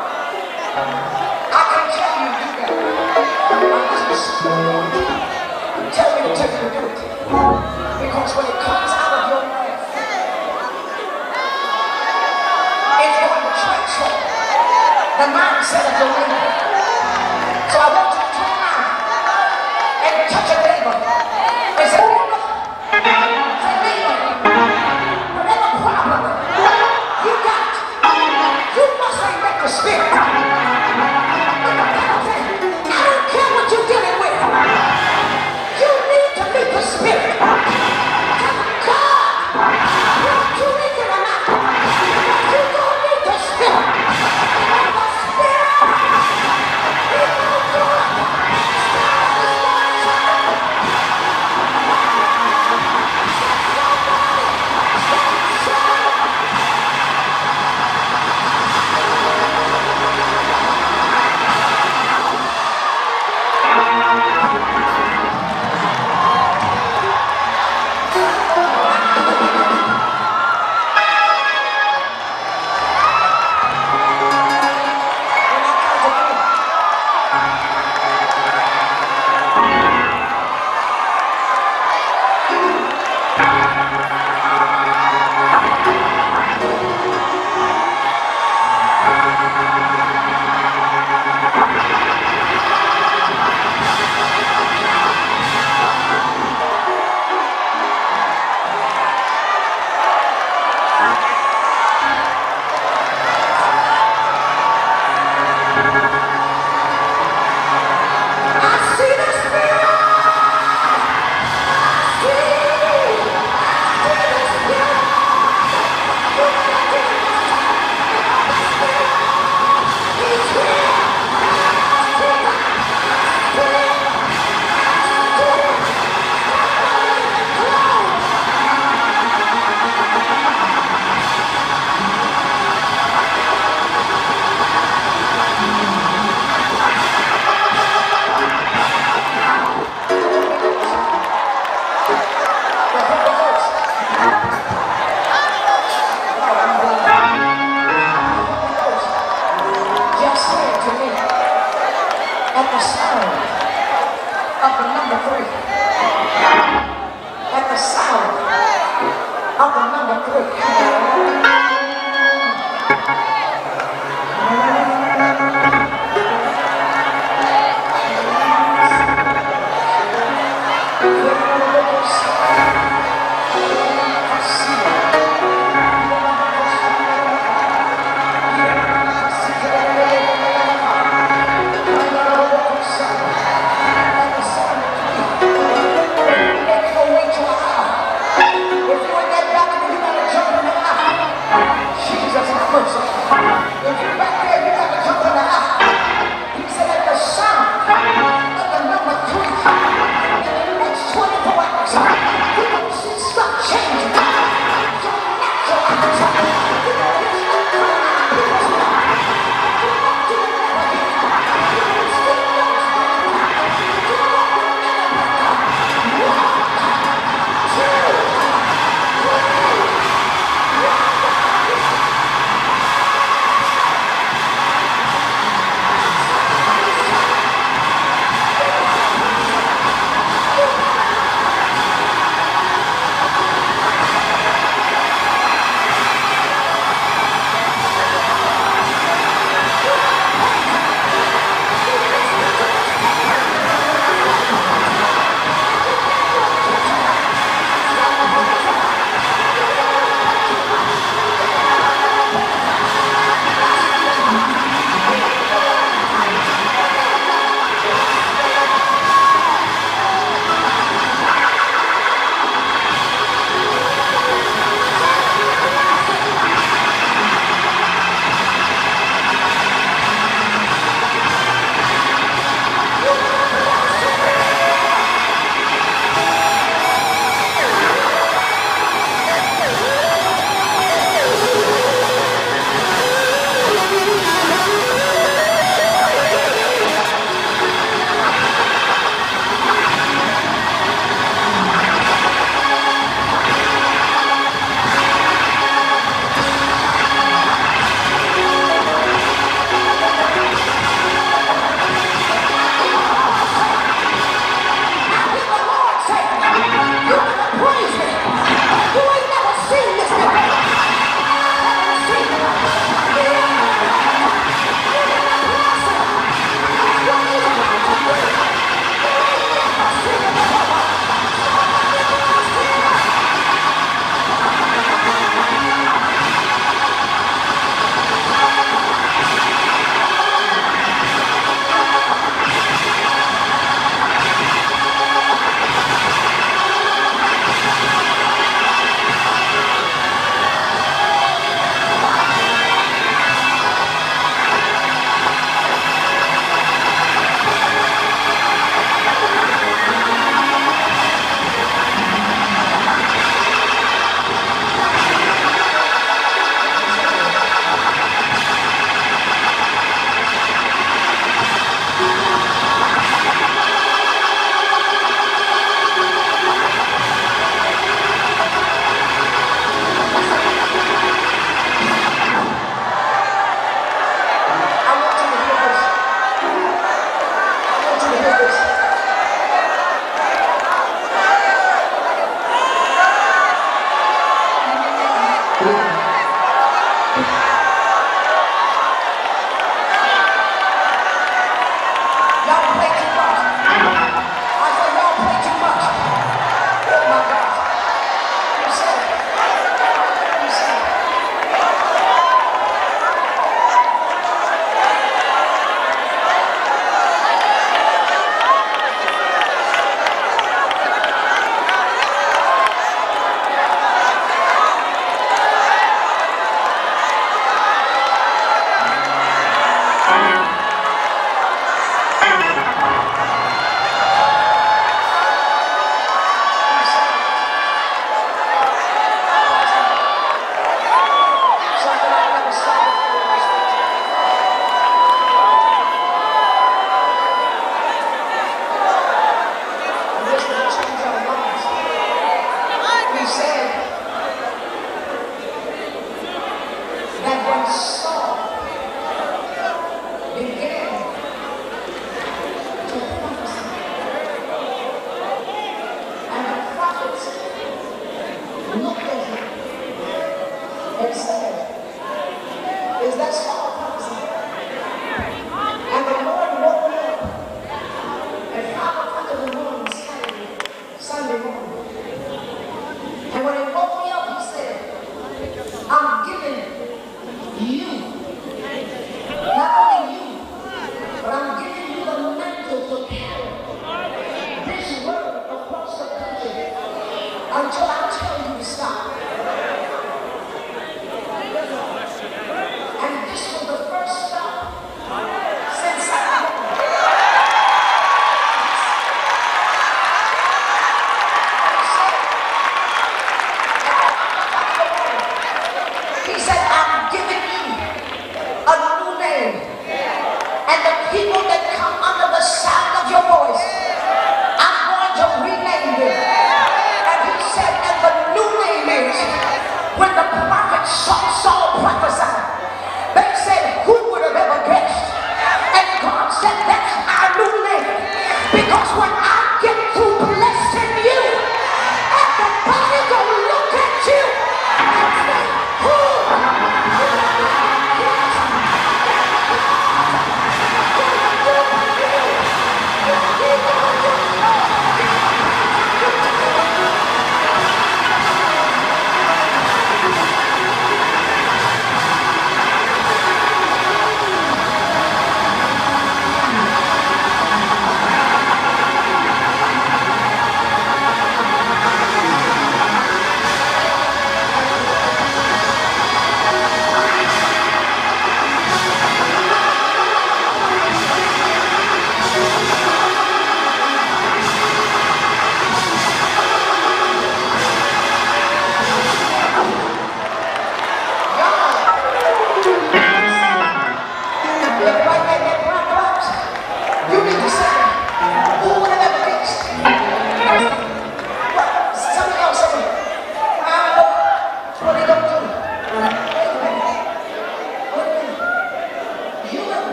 I can tell you to do that. Tell me to tell you to do it. Because when it comes out of your mouth, it's going to transform the mindset of your neighbor. So I want you to turn around and touch your neighbor and say, neighbor, whatever problem you got, you must make the spirit. I don't care what you're dealing with. You need to meet the spirit. God, whether you make it or not, you don't need the spirit. The spirit, you know God. of the number 3.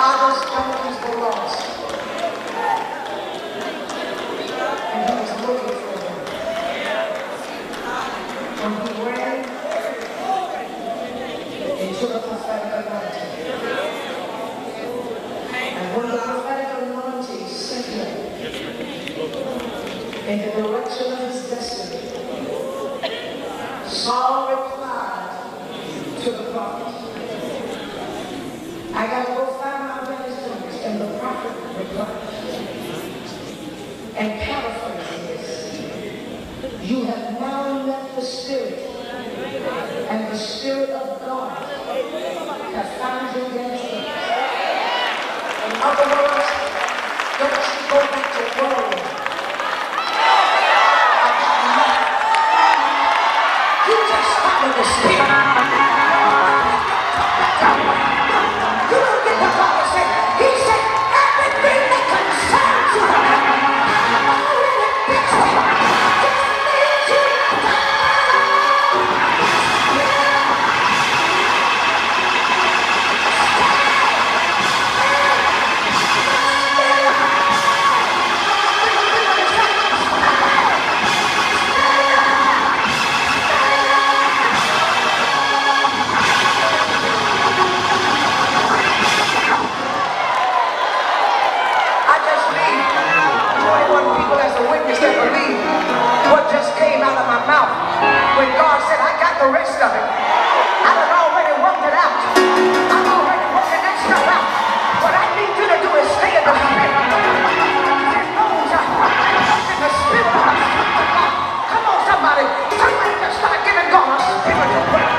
father's donkeys were lost. And he was looking for them. When he ran, he took a prophetic anointing. And when the prophetic anointing sent him in the direction of his destiny, Saul replied to the prophet, I got to go find my daddy's donkeys. And the prophet replied, and paraphrasing this, you have now left the Spirit, and the Spirit of God has found your daddy's donkeys. In other words, don't you go back to worrying. You just follow the Spirit. You don't get the God to say, he said, everything that concerns you, already fixed it. Just need you to when God said, I got the rest of it. I done already worked it out. I'm already working that stuff out. What I need you to do is stay in the Spirit. There's bones in the Spirit of the Son of God. Come on, somebody. Somebody just start giving God a spiritual prayer.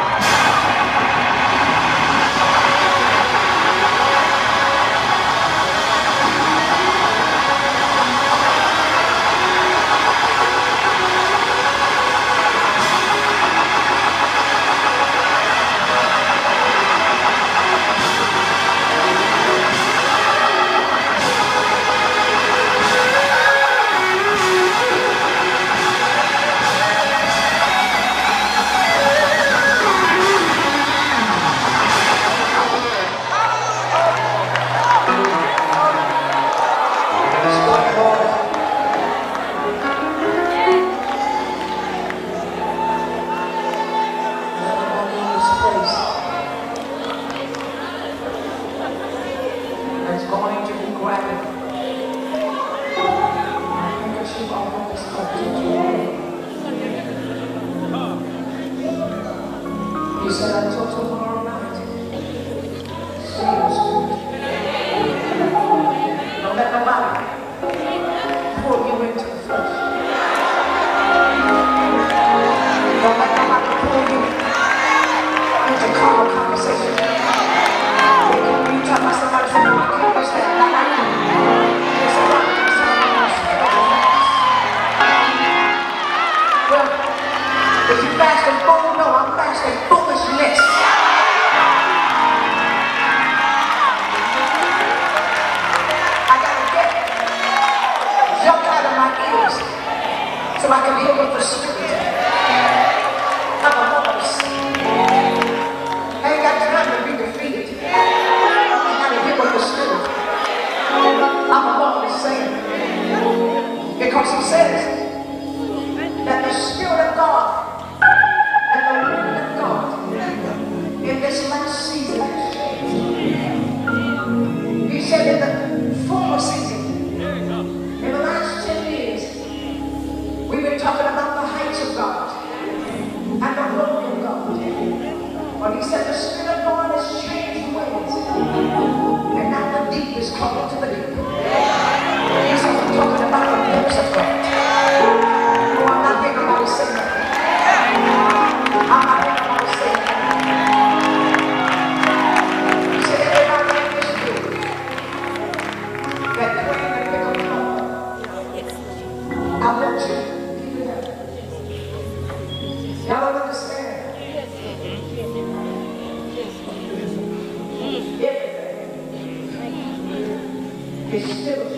He said, until tomorrow night, stay in the Spirit. Don't let nobody pull you into the flesh. Don't let nobody pull you into carnal conversation. You talk about somebody saying, I can't understand. Not like you. There's a lot of spiritual facts. Well, if you fasting food, no, I'm fasting foolishness. I gotta get junk out of my ears so I can hear what the Spirit of the voice. I ain't got time to be defeated. I gotta hear what the Spirit of the Lord is saying. Because he says that the Spirit of God and the Word of God in this last season has changed. He said in the former season, in the last 10 years, we've been talking about the heights of God and the glory of God. But he said the Spirit of God has changed ways. And now the deep is calling to the deep. He said we're talking about the depths of God. Oh, I'm not hearing nobody say that. I'm not hearing nobody say that. He said everybody in this room that praying and pick up God, I want you to keep it up. Y'all don't understand. Everything is spiritual.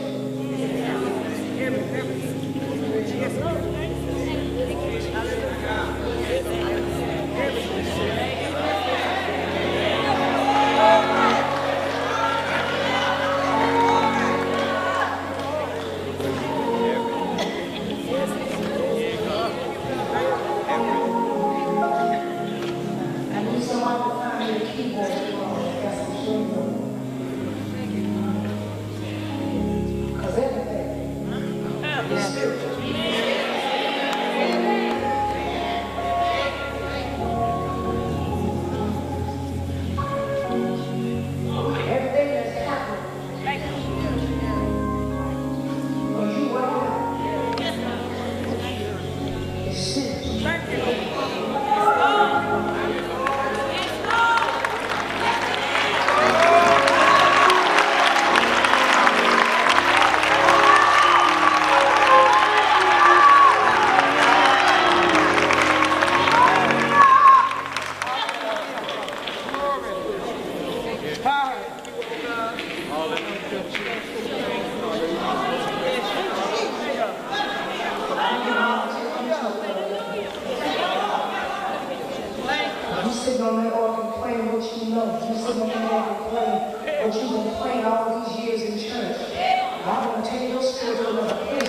You sitting on that organ playing what you know. You sitting on that organ playing what you've been playing all these years in church. I want to take your spirit to another place.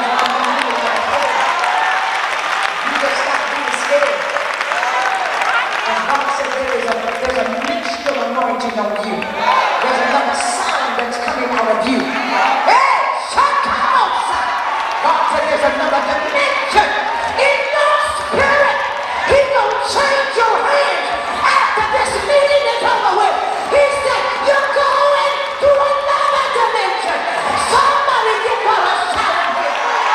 You just stop being scared. And God said there's a mixture anointing on you. There's another sound that's coming out of you. Hey, shut up! God said there's another dimension in your spirit. He's going to change your hands after this meeting is over with. He said you're going to another dimension. Somebody give God a shout here.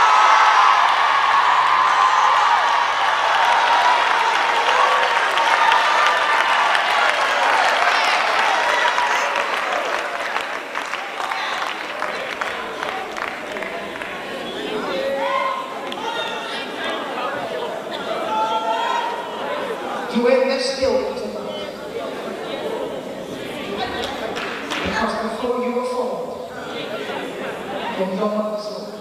You in this building tonight because before you were formed in your mother's womb,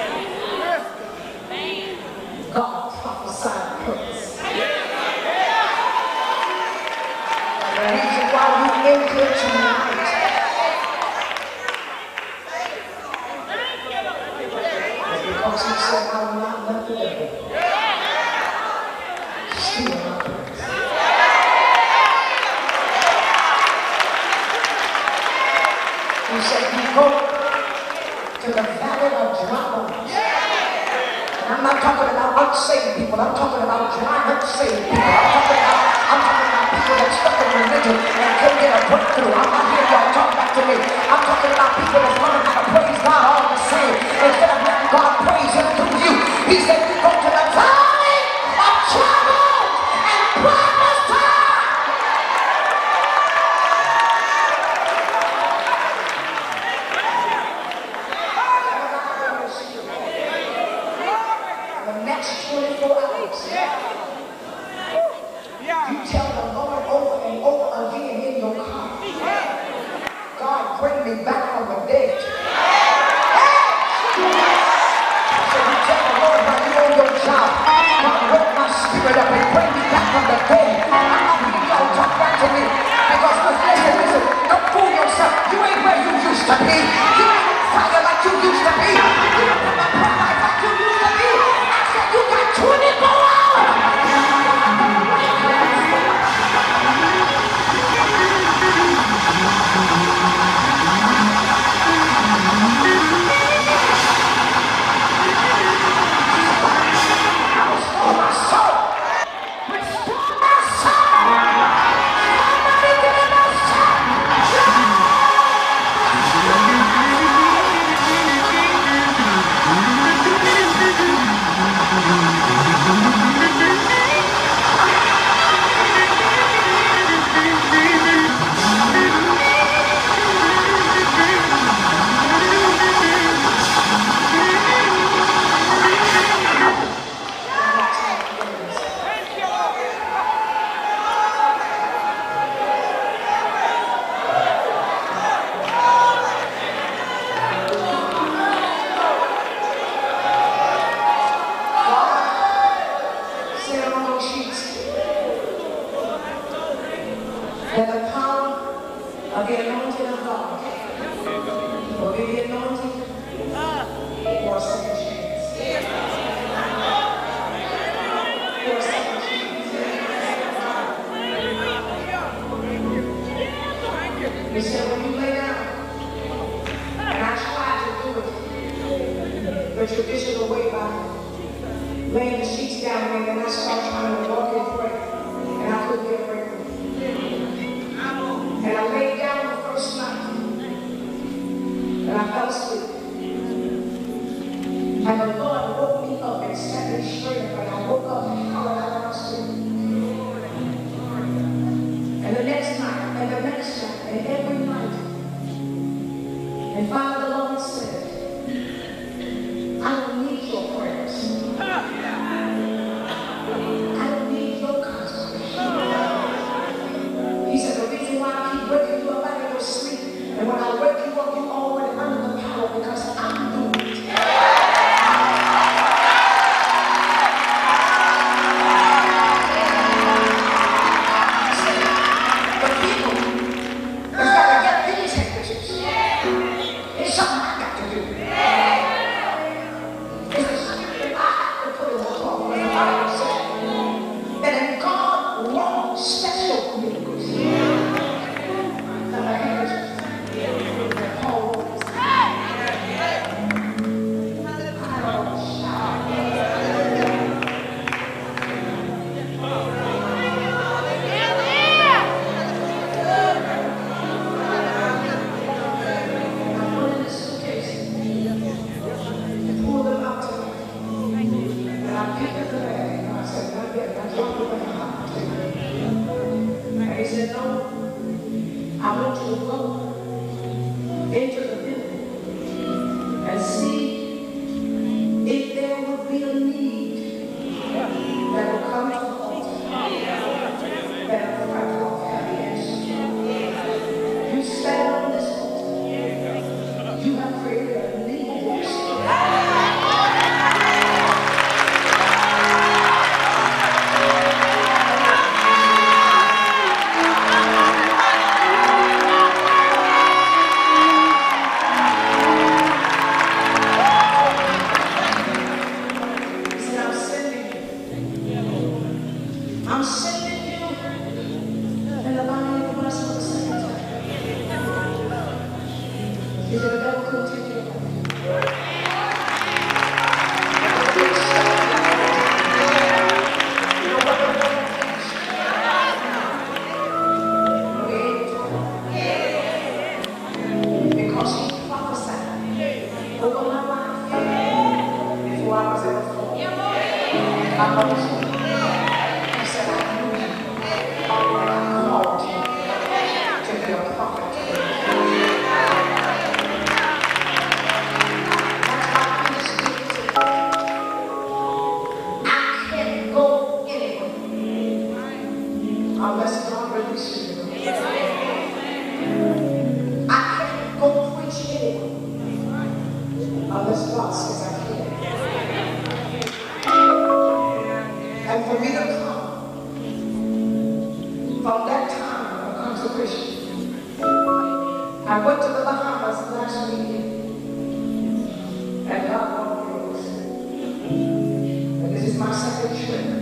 God prophesied purpose. The reason why you in here tonight is because He said, I will not let the devil steal my purpose. He said, you go to the valley of dry bones. And I'm not talking about unsaved people. I'm talking about dry, unsaved people. I'm talking about people that's stuck in religion and can't get a breakthrough. I'm not hearing y'all talk back to me. I'm talking about people that's learning how to praise God all the same. Instead of letting God praise Him through you, He said, you go to the valley of dry bones and prophesy. The next 24 hours, you tell the Lord over and over again in your car, God, bring me back from the dead. So you tell the Lord while you're on your job, God, wake my spirit up and bring me back from the dead. I'm not hearing y'all talk back to me because listen, don't fool yourself. You ain't where you used to be. You ain't on fire like you used to be. You don't have a prayer life like you used to be. I said you got 24 hours. Restore my soul. Restore my soul. Somebody give me my soul. Said on those sheets that the power of the anointing of God will be the anointing for a second chance. For a second chance. He said when you lay down, and I tried to do it the traditional way by laying the sheets down and then I started trying to walk and pray. And I couldn't get a breakthrough. And I laid down the first night. And I fell asleep. And the Lord woke me up and set me straight. And I woke up and hollered out of my sleep. And the next night, and the next night, and every night. And finally the Lord said, I don't need your prayers. I don't need your consecration. He said, the reason why I keep waking you up out of your sleep, and when I wake you up, you always You have created a need for yourself. I'm sending you, and the body of the rest of the second time. Is it a devil couldn't take you away? Because he prophesied over my life before I was ever formed. I was unless God releases you. I can't go preach anywhere unless God says I can. And for me to come from that time of consecration, I went to the Bahamas last weekend and God brought me. And this is my second trip.